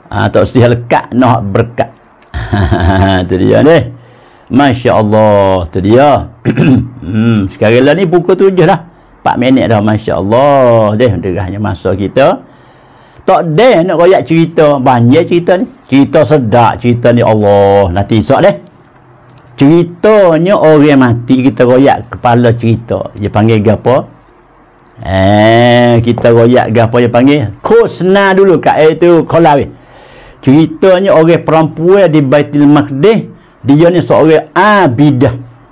Ha, tak usah lekat nak berkat. Tu dia ni. Masya Allah, tu dia. hmm, sekarang lah ni pukul tujuh dah. empat minit dah, Masya Allah. Deh, derahnya masa kita. Tak deh nak royak cerita. Banyak cerita ni. Cerita sedap, cerita ni Allah. Nanti esok deh. Ceritanya orang mati kita royak kepala cerita. Dia panggil apa? Eh, kita royak apa dia panggil? Khusna dulu kat air tu kolawi. Ceritanya orang perempuan di Baitul Maqdis. Dia ni seorang abidah.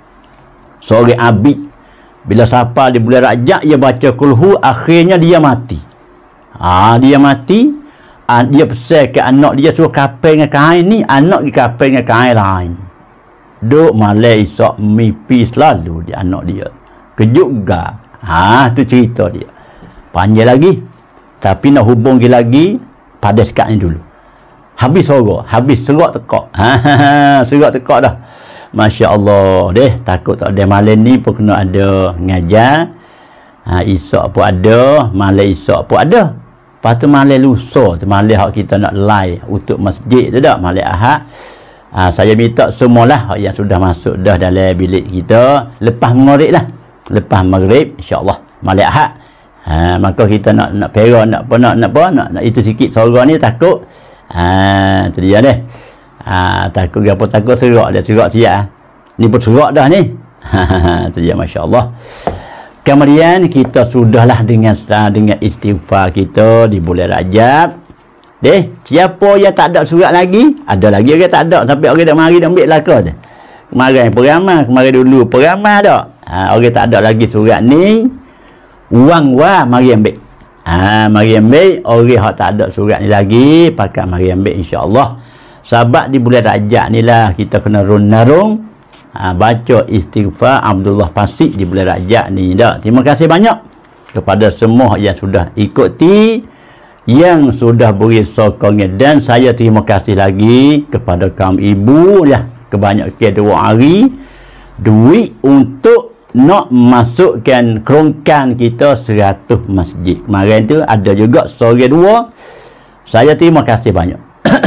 Seorang abid. Bila siapa di bulan Rajab dia baca kulhu, akhirnya dia mati. Ah, dia mati. Ah, dia pesan ke anak dia suruh kapal dengan kain ni, anak dia kapal dengan kain lain. Duk malam esok mimpi selalu di anak dia. Kejut ga. Ah, tu cerita dia. Panjang lagi. Tapi nak hubung lagi pada sekat ni dulu. Habis sorok, habis serak tekak. Ha, serak tekak dah. Masya Allah. Deh, takut tak ada malam ni pun kena ada ngajar. Ha, esok pun ada, malam esok pun ada. Lepas tu malam lusa, tu malam hak kita nak live untuk masjid tu dak, malam Ahad. Ha, saya minta semualah hak yang sudah masuk dah dalam bilik kita lepas maghrib lah. Lepas maghrib insya-Allah malam Ahad. Ha, maka kita nak nak pera nak apa nak nak apa nak, nak itu sikit suara ni takut. Ha, tu dia deh. Ha, takut apa takut serak dia serak siap. Ni pun serak dah ni. Ha, tu dia masya-Allah. Kemudian kita sudahlah dengan dengan istighfar kita di bulan Rajab. Deh, siapa yang tak ada surat lagi? Ada lagi orang tak ada sampai orang dah mari dah ambil belaka tu. Kemarin peramah, kemarin dulu peramah dak. Ha, orang tak ada lagi surat ni. Wang wah mari ambil. Ha, mari ambil. Orang yang tak ada surat ni lagi pakai mari ambil insya-Allah. Sebab di bulan Rajab ni lah kita kena run-narung ha, baca istighfar Abdullah Pasik di bulan Rajab ni dah. Terima kasih banyak kepada semua yang sudah ikuti, yang sudah beri sokongan, dan saya terima kasih lagi kepada kaum ibu ya, kebanyakan dua hari duit untuk nak masukkan kerongkan kita seratus masjid. Kemarin tu ada juga sore dua. Saya terima kasih banyak.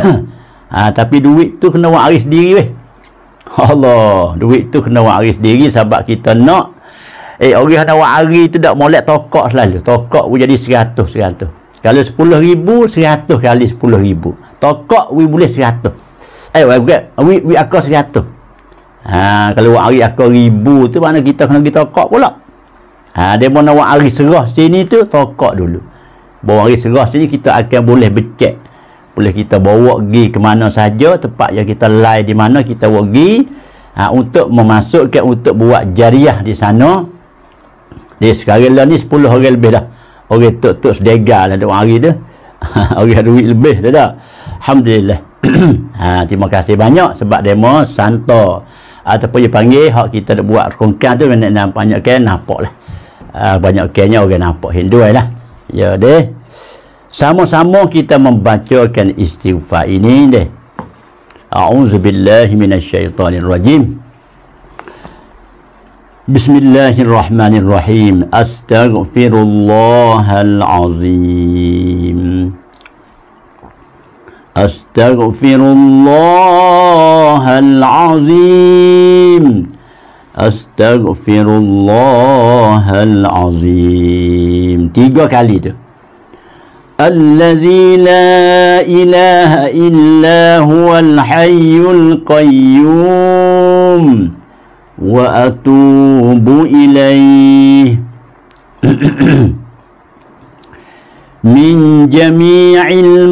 Ha, tapi duit tu kena waris sendiri weh. Allah, duit tu kena waris sendiri sebab kita nak eh orang nak waris tu tak molek tokok selalu. Tokok pun jadi seratus seratus. Kalau sepuluh ribu, seratus kali sepuluh ribu. Tokok we boleh seratus. Eh, we we, we akar seratus. Ha, kalau waris akar ribu tu mana kita kena kita tokok pula. Ha, dia mau nak waris serah sini tu tokok dulu. Bawa waris serah sini kita akan boleh becek. Boleh kita bawa pergi ke mana saja, tempat yang kita live di mana kita pergi ha, untuk memasukkan, untuk buat jariah di sana. Dia sekarang lah ni sepuluh orang lebih dah. Orang tuk-tuk sedega lah dua hari tu. Orang duit lebih tu dah. Alhamdulillah. Ha, terima kasih banyak sebab demo santa ataupun dia panggil hak kita nak buat rongkan tu nak banyakkan nampak lah. Ha, banyakkannya orang nampak Hindu lah. Ya deh. Sama-sama kita membacakan istighfar ini deh. A'udzubillahi minasyaitonirrajim. Bismillahirrahmanirrahim. Astaghfirullahal azim. Astaghfirullahal azim. Astaghfirullahal azim. Tiga kali tu. Allazi la ilaha illa huwal hayyul qayyum wa atubu ilaih min jami'il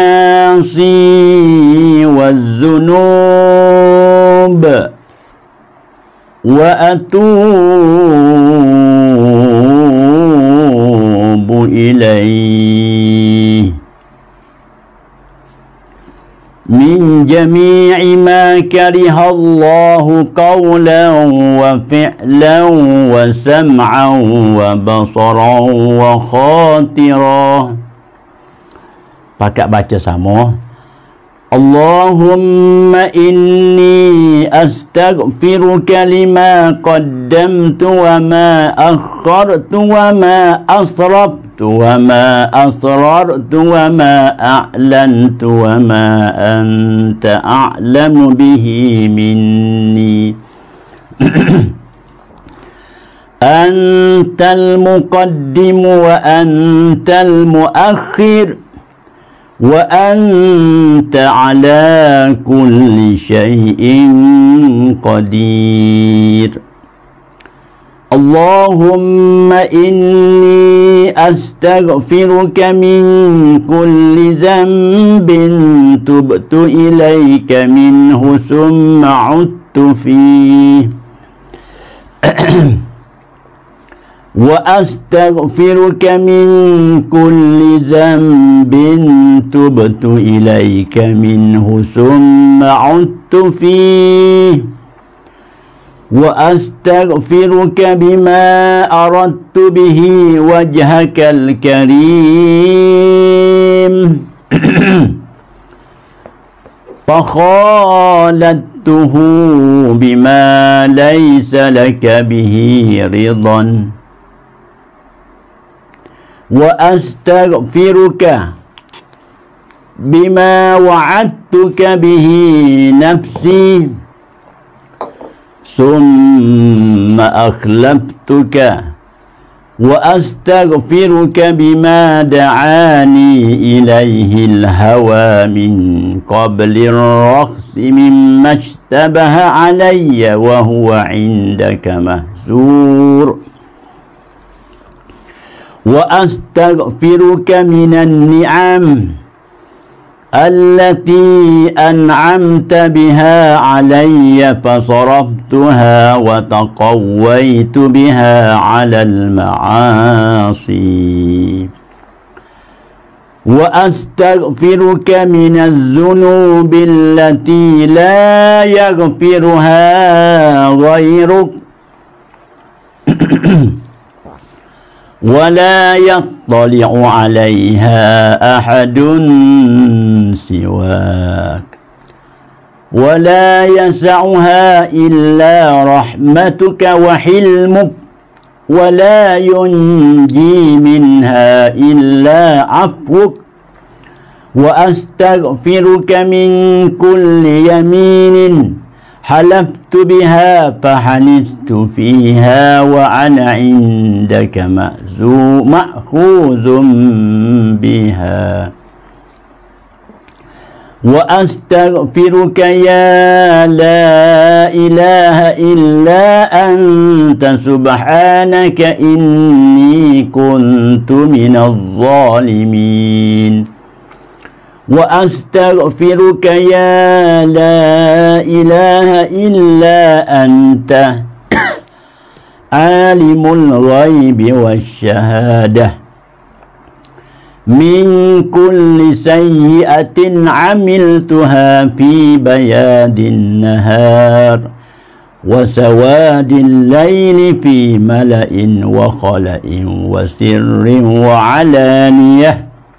ma'asi waz-zunub wa atubu ilaih min jami'i ma karihallahu qawlan wa fi'lan wa sam'an wa basaran wa khatirah. Pakat baca sama. Allahumma inni astaghfiruka lima qaddamtu wa ma akhartu wa ma asraftu wa ma asrartu wa ma a'lantu wa ma anta a'lamu bihi minni. Antal muqaddimu wa antal muakhir wa anta ala kulli syai'in qadir. Allahumma inni astaghfiruka min kulli dhanbin tubtu ilaika minhu summa udtu fihi wa astaghfiruka min kulli dhanbin tubtu ilaika minhu summa udtu fihi wa astaghfiruka bima aradtu bihi wajhakal karim fakhalattuhu bima laysa laka bihi ridan wa astaghfiruka bima wa'adtuka bihi nafsi summa akhlaftuka wa astaghfiruka bima da'ani ilayhi al-hawa min qabli ar-rakhsi mimma ishtabaha alayya wa huwa 'indaka mahzur. Wa astaghfiruka minan ni'am allati an'amta biha alayya fasaraftuha wa taqawwaitu biha 'alal ma'asi. Wa astaghfiruka minaz zunubi allati la yaghfiruha ghayruk ولا يطلع عليها أحد سواك ولا يسعها إلا رحمتك وحلمك ولا ينجي منها إلا عفوك وأستغفرك من كل يمين حلفت بها فحنثت فيها وأنا عندك مأخوذ بها وأستغفرك يا لا إله إلا أنت سبحانك إني كنت من الظالمين وأستغفرك يا لا إله إلا أنت عالم الغيب والشهادة من كل سيئة عملتها في بياد النهار وسواد الليل في ملأ وخلأ وسر وعلانية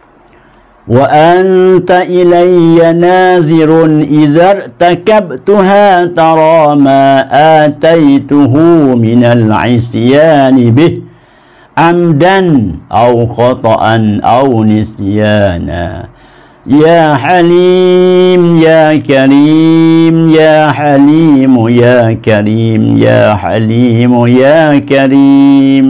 وأنت إلي ناظر إذا ارتكبتها ترى ما آتيته من العصيان به عمدا أو خطأ أو نسيانا يا حليم يا كريم يا حليم يا كريم يا حليم يا كريم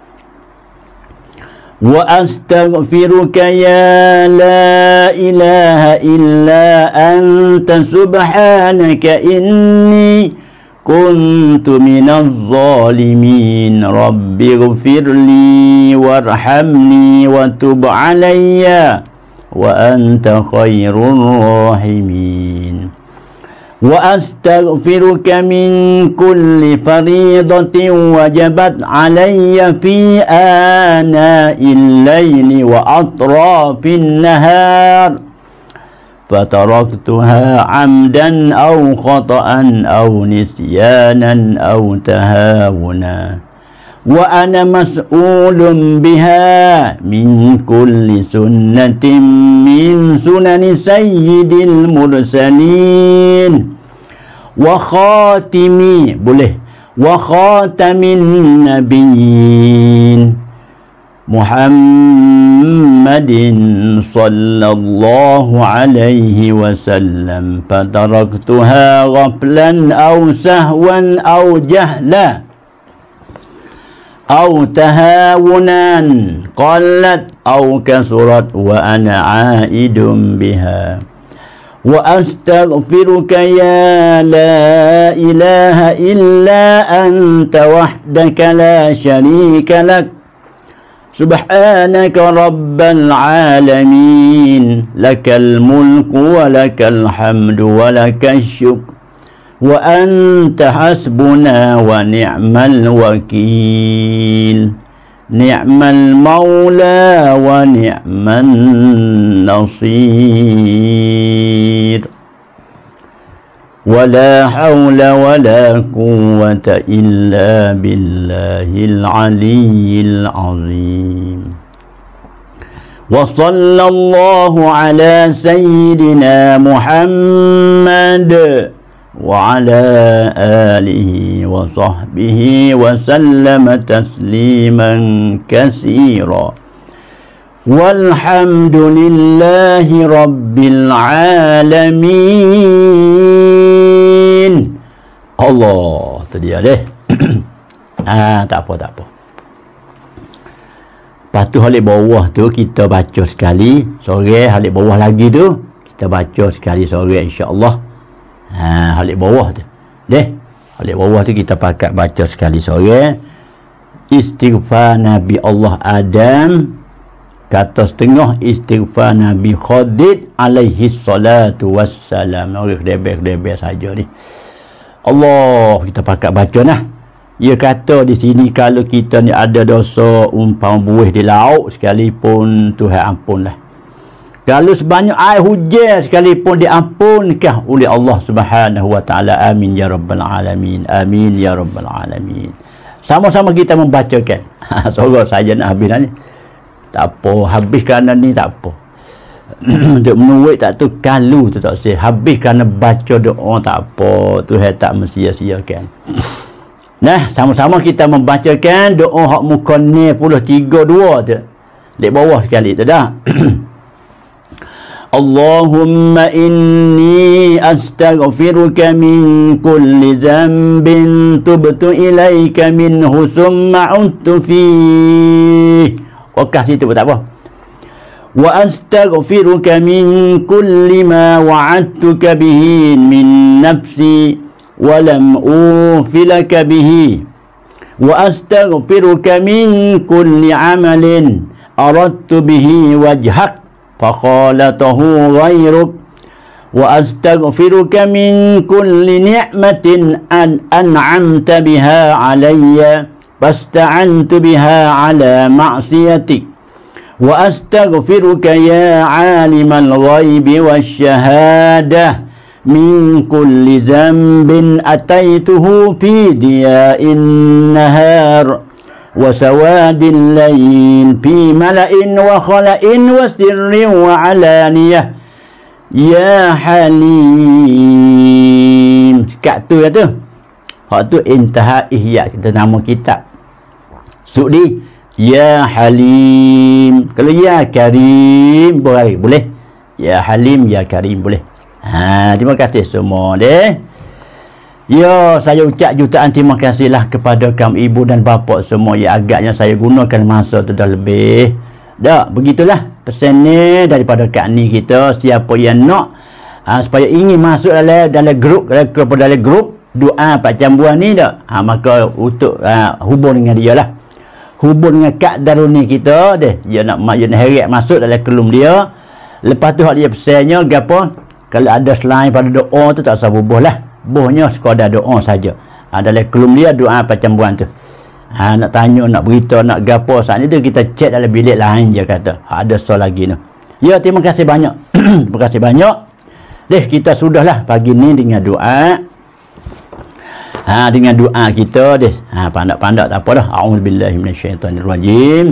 وأستغفرك يا لا إله إلا أنت سبحانك إني كنت من الظالمين رب اغفر لي وارحمني وتب علي وأنت خير الراحمين وأستغفرك من كل فريضة وجبت علي في آناء الليل وأطراف النهار فتركتها عمدا أو خطأ أو نسيانا أو تهاونا wa ana mas'ulun biha min kulli sunnatin min sunani sayyidil mursalin wa khatimi, boleh, wa khatamin nabiyyin Muhammadin sallallahu alaihi wasallam fataraktuha ghaflan aw sahwan aw jahla أو تهاونا قلت أو كثرت وأنا عائد بها وأستغفرك يا لا إله إلا أنت وحدك لا شريك لك سبحانك رب العالمين لك الملك ولك الحمد ولك الشكر وأنت حسبنا ونعم الوكيل نعم المولى ونعم النصير ولا حول ولا قوة إلا بالله العلي العظيم وصلى الله على سيدنا محمد وعلى آله وصحبه وسلم تسليما كثيرا والحمد لله رب العالمين. Allah tu dia deh. Ah, tak apa tak apa. Lepas tu halik bawah tu kita baca sekali sore, halik bawah lagi tu kita baca sekali sore insya-Allah. Ha, halik bawah tu deh, halik bawah tu kita pakat baca sekali sore istighfar Nabi Allah Adam, kata setengah istighfar Nabi Khadir alaihi salatu wassalam. Orang kedebek-kedebek saja ni Allah kita pakat baca nah. Ia kata di sini kalau kita ni ada dosa umpama buih di laut sekalipun Tuhan ampunlah. Kalau sebanyak air hujan sekalipun diampunkah oleh Allah Subhanahu wa taala. Amin ya rabbal alamin. Amin ya rabbal alamin. Sama-sama kita membacakan. Sorang saja nak habis ni. Tak apa, habis kerana ni tak apa. Untuk menuik tak tu kalu tu tak sih. Habis kerana baca doa tak apa. Tuhan tak mensia-siakan. Nah, sama-sama kita membacakan doa hak muka ni puluh tiga dua tu. Di bawah sekali tu dah. اللهم إني أستغفرك من كل ذنب تبت إليك منه ثم عدت فيه وكاسي tu tak apa. وأستغفرك من كل ما وعدتك به من نفسي ولم أوفلك به وأستغفرك من كل عمل أردت به وجهك فخالته غيرك وأستغفرك من كل نعمة أن أنعمت بها علي فاستعنت بها على معصيتك وأستغفرك يا عالم الغيب والشهادة من كل ذنب أتيته في ضياء النهار وسواد الليل في ملأ وخلأ وسر وعلانية يا حليم. Kat tu ya tu. Hak tu intaha ihya kita nama kitab. Sudi ya Halim. Kalau ya Karim boleh, boleh. Ya Halim, ya Karim boleh. Ha, terima kasih semua deh. Ya, saya ucap jutaan terima kasihlah kepada kaum ibu dan bapa semua yang agaknya saya gunakan masa tu dah lebih. Dak, begitulah pesan ni daripada Kak Ni kita. Siapa yang nak ha, supaya ingin masuk dalam dalam grup kepada dalam grup doa Pak Cambuan ni dak. Ha, maka untuk ha, hubung dengan dia lah. Hubung dengan Kak Daruni kita deh. Dia nak dia nak heret masuk dalam kelum dia. Lepas tu hak dia pesannya gapo? Kalau ada selain pada doa tu tak usah bubuh lah. Bohnya sekadar doa saja. Ha, dalam kelum dia doa Pak Cambuan tu. Ha, nak tanya, nak beritahu, nak gapo saat ni tu kita chat dalam bilik lain je kata. Ha, ada soal lagi tu. Ya, terima kasih banyak. Terima kasih banyak. Deh, kita sudahlah pagi ni dengan doa. Ha, dengan doa kita deh. Ha, pandak-pandak tak apa dah. A'udzubillahi minasyaitonirrajim.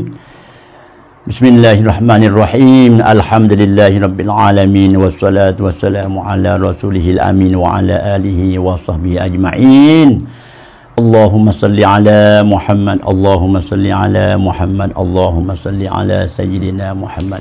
Bismillahirrahmanirrahim. Alhamdulillahirabbil alamin wassalatu wassalamu ala rasulihil amin wa ala alihi wa sahbihi ajma'in. Allahumma salli ala Muhammad. Allahumma salli ala Muhammad. Allahumma salli ala sayyidina Muhammad.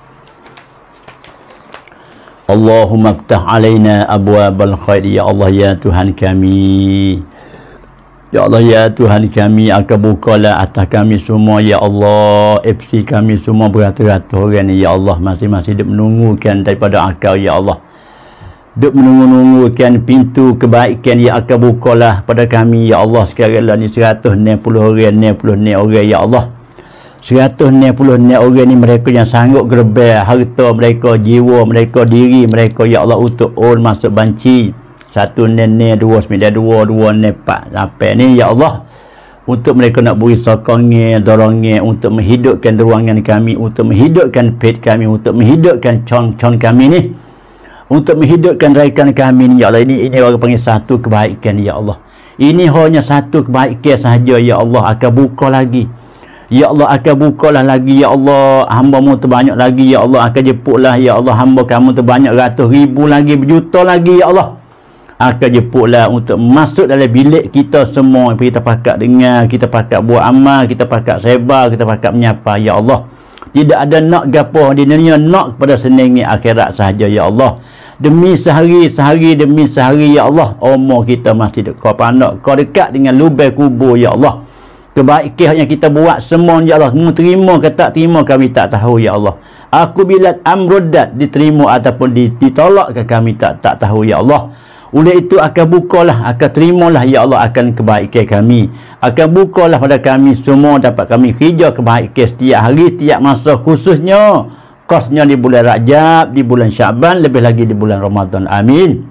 Allahumma ftah alaina abwabal khair ya Allah ya Tuhan kami. Ya Allah ya Tuhan kami, akan bukalah atas kami semua ya Allah. F C kami semua beratus-ratus orang ni ya Allah, masing-masing duk menunggukan daripada Engkau ya Allah. Duk menunggu-nunggukan pintu kebaikan yang akan bukalah pada kami ya Allah. Sekarang lah ni seratus enam puluh orang, enam puluh orang ya Allah. seratus enam puluh orang ni mereka yang sanggup gerbel harta mereka, jiwa mereka, diri mereka ya Allah untuk on masuk banci satu nenek dua sembilan dua dua nepak sampai ni ya Allah, untuk mereka nak beri sokongnya dorongnya untuk menghidupkan ruangan kami, untuk menghidupkan pet kami, untuk menghidupkan con-con kami ni, untuk menghidupkan raikan kami ni ya Allah. Ini ini orang panggil satu kebaikan ya Allah. Ini hanya satu kebaikan sahaja ya Allah, akan buka lagi ya Allah, akan bukalah lagi ya Allah. Hamba-Mu terbanyak lagi ya Allah, akan jemputlah ya Allah. Hamba Kamu terbanyak ratus ribu lagi, berjuta lagi ya Allah, akan jemputlah untuk masuk dalam bilik kita semua. Kita pakat dengar, kita pakat buat amal, kita pakat sebar, kita pakat menyapa ya Allah. Tidak ada nak gapo di dunia, nak kepada senengnya akhirat sahaja ya Allah. Demi sehari, sehari demi sehari ya Allah, umur kita masih dekat panak, kau dekat dengan lubang kubur ya Allah. Kebaikan yang kita buat semua ya Allah, mu terima ke tak terima kami tak tahu ya Allah. Aku bila amrudat diterima ataupun ditolak ke kami tak tak tahu ya Allah. Oleh itu akan bukalah, akan terimalah ya Allah akan kebaikan kami, akan bukalah pada kami semua, dapat kami kerja kebaikan setiap hari, setiap masa, khususnya kosnya di bulan Rajab, di bulan Syaban, lebih lagi di bulan Ramadan. Amin.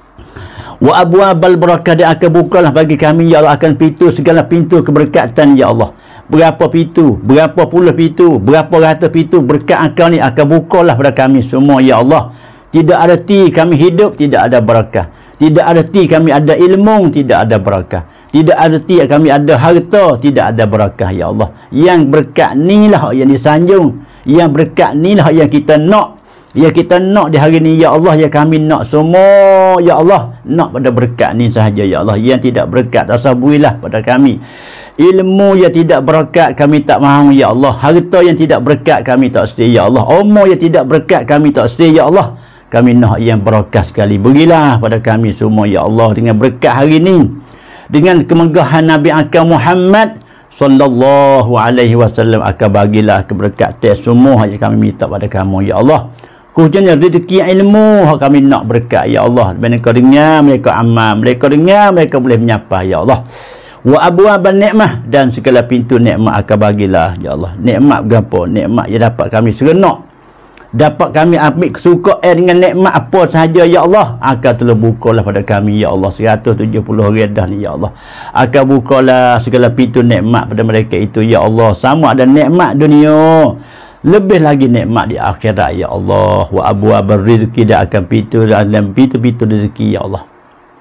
Wa abwabal barakah, dia akan bukalah bagi kami ya Allah, akan pintu segala pintu keberkatan ya Allah. Berapa pintu, berapa puluh pintu, berapa ratus pintu berkat Engkau ni akan bukalah pada kami semua ya Allah. Tidak ada ti kami hidup tidak ada barakah, tidak ada ti kami ada ilmu tidak ada barakah, tidak ada ti kami ada harta tidak ada barakah ya Allah. Yang berkat ni lah yang disanjung, yang berkat ni lah yang kita nak, ya kita nak di hari ni ya Allah, ya kami nak semua ya Allah, nak pada berkat ni sahaja ya Allah. Yang tidak berkat tasabbuilah pada kami. Ilmu yang tidak berkat kami tak mahu ya Allah. Harta yang tidak berkat kami tak setia ya Allah. Umur yang tidak berkat kami tak setia ya Allah. Kami nak yang berkah sekali, berilah pada kami semua ya Allah, dengan berkat hari ni, dengan kemegahan Nabi Engkau Muhammad sallallahu alaihi wasallam, akan bagilah keberkatan semua yang kami minta pada kamu ya Allah. Khususnya rezeki ilmu kami nak berkat ya Allah. Mereka dengar, mereka amal, mereka dengar, mereka boleh menyapa ya Allah. Wa abwaban nikmah, dan segala pintu nikmat akan bagilah ya Allah. Nikmat berapa? Nikmat yang dapat kami serentak, dapat kami ambil kesukaan dengan nikmat apa sahaja ya Allah, akan terbukalah pada kami ya Allah. Seratus tujuh puluh orang dah ni ya Allah, akan bukalah segala pintu nikmat pada mereka itu ya Allah. Sama ada nikmat dunia, lebih lagi nikmat di akhirat ya Allah. Wa abwabar rizki, dia akan pintu dalam pintu-pintu rezeki ya Allah.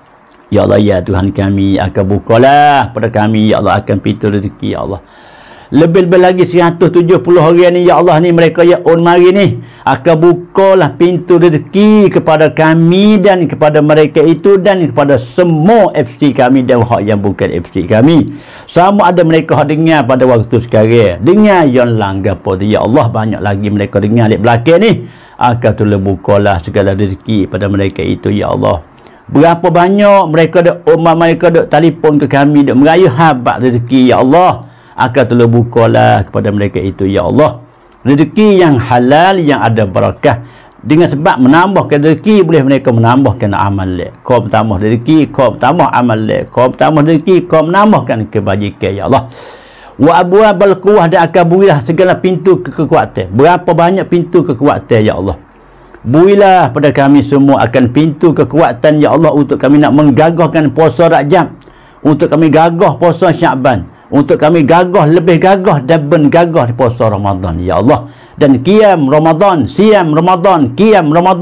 Ya Allah ya Tuhan kami, akan bukalah pada kami ya Allah akan pintu rezeki ya Allah. Lebih-lebih lagi seratus tujuh puluh orang ni ya Allah, ni mereka yang on mari ni, akan bukalah pintu rezeki kepada kami dan kepada mereka itu, dan kepada semua F C kami dan hak yang bukan F C kami. Sama ada mereka hak dengar pada waktu sekarang, dengar yang langgar pada ya Allah, banyak lagi mereka dengar di belakang ni, akan terbukalah segala rezeki pada mereka itu ya Allah. Berapa banyak mereka dok umat mereka dok telefon ke kami, dok merayu habat rezeki ya Allah, akan terbukalah kepada mereka itu ya Allah. Rezeki yang halal, yang ada barakah, dengan sebab menambahkan rezeki boleh mereka menambahkan amal le. Kau bertambah rezeki, kau bertambah amal le. Kau bertambah rezeki, kau menambahkan kebajikan ya Allah. Wa abwabal quwwah, dan akan berilah segala pintu kekuatan. Berapa banyak pintu kekuatan ya Allah. Berilah pada kami semua akan pintu kekuatan ya Allah, untuk kami nak menggagahkan puasa Rajab, untuk kami gagah puasa Syaban, untuk kami gagah, lebih gagah dan gagah di puasa Ramadan ya Allah. Dan qiyam Ramadan, siam Ramadan, qiyam Ramadan,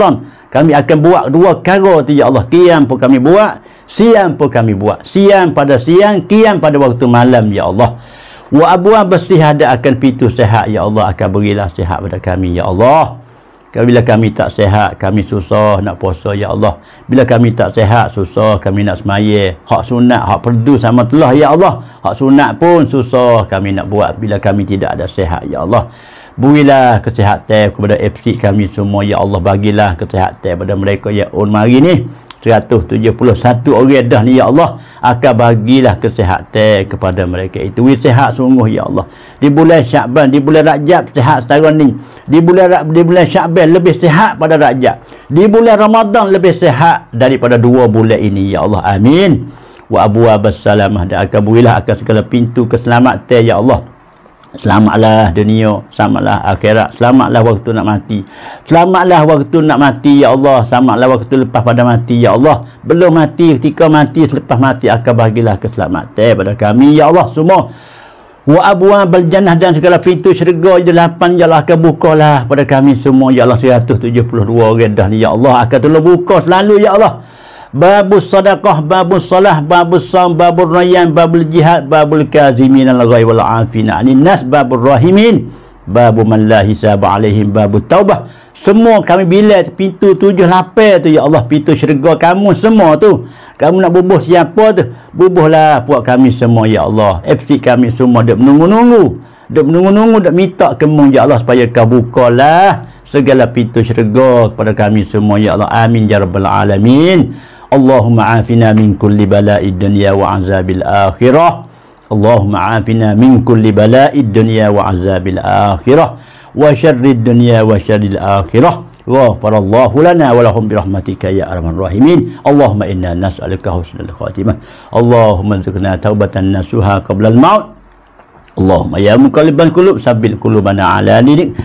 Kami akan buat dua perkara tu ya Allah. Qiyam pun kami buat, siam pun kami buat. Siam pada siang, qiyam pada waktu malam ya Allah. Wa abwab as-sihadah akan pintu sihat ya Allah, akan berilah sihat pada kami ya Allah. Bila kami tak sihat, kami susah nak puasa ya Allah. Bila kami tak sihat, susah kami nak semaya. Hak sunat, hak perdu sama telah ya Allah. Hak sunat pun susah kami nak buat bila kami tidak ada sihat ya Allah. Berilah kesihatan kepada F C kami semua ya Allah. Bagilah kesihatan kepada mereka yang on mari ni seratus tujuh puluh satu orang dah ni ya Allah. Akan bagilah kesihatan kepada mereka itu. Sihat sungguh ya Allah. Di bulan Syakban, di bulan Rajab sihat setara ni. Di bulan di bulan Syakban lebih sihat pada Rajab. Di bulan Ramadan lebih sihat daripada dua bulan ini ya Allah. Amin. Wa abwabas salamah, dan akan berilah akan segala pintu keselamatan ya Allah. Selamatlah dunia, selamatlah akhirat, selamatlah waktu nak mati, selamatlah waktu nak mati ya Allah, selamatlah waktu lepas pada mati ya Allah. Belum mati, ketika mati, selepas mati akan bagilah keselamatan pada kami ya Allah semua. Wa abwabal jannah, dan segala pintu syurga delapan ya Allah akan bukalah pada kami semua ya Allah. Seratus tujuh puluh dua orang dah ni ya Allah akan tolong buka selalu ya Allah. Babus sadaqah, babus salah, babus sam, babul rayyan, babul jihad, babul kazimin al-ghaiz wal afina 'anil nas, babur rahimin, babu man la hisab alaihim, babut taubah. Semua kami bila pintu tujuh lapan tu ya Allah, pintu syurga kamu semua tu. Kamu nak bubuh siapa tu? Bubuhlah buat kami semua ya Allah. F C kami semua duk menunggu-nunggu. Duk menunggu-nunggu, duk minta kemung ya Allah supaya kau bukalah segala pintu syurga kepada kami semua ya Allah. Amin ya rabbal alamin. Allahumma afina min kulli bala'id dunya wa azabil akhirah. Allahumma afina min kulli bala'id dunya wa azabil akhirah wa syarrid dunya wa syarril akhirah. Ghafarallahu lana wa lahum birahmatika ya arhamar rahimin. Allahumma inna nas'aluka husnal khatimah. Allahumma rzuqna taubatan nasuha qabla al-maut. Allahumma ya muqallibal qulub sabbit qulubana ala dinik.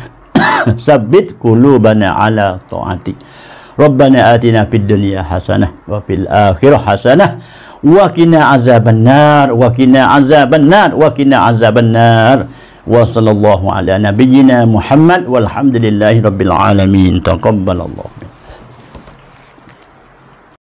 Sabbit qulubana ala ta'atik. Rabbana atina fid dunya hasanah wa fil akhirah hasanah wa qina azaban nar wa qina azaban nar wa qina azaban nar. Wa sallallahu ala nabiyyina Muhammad walhamdulillahi rabbil alamin. Taqabbalallahu.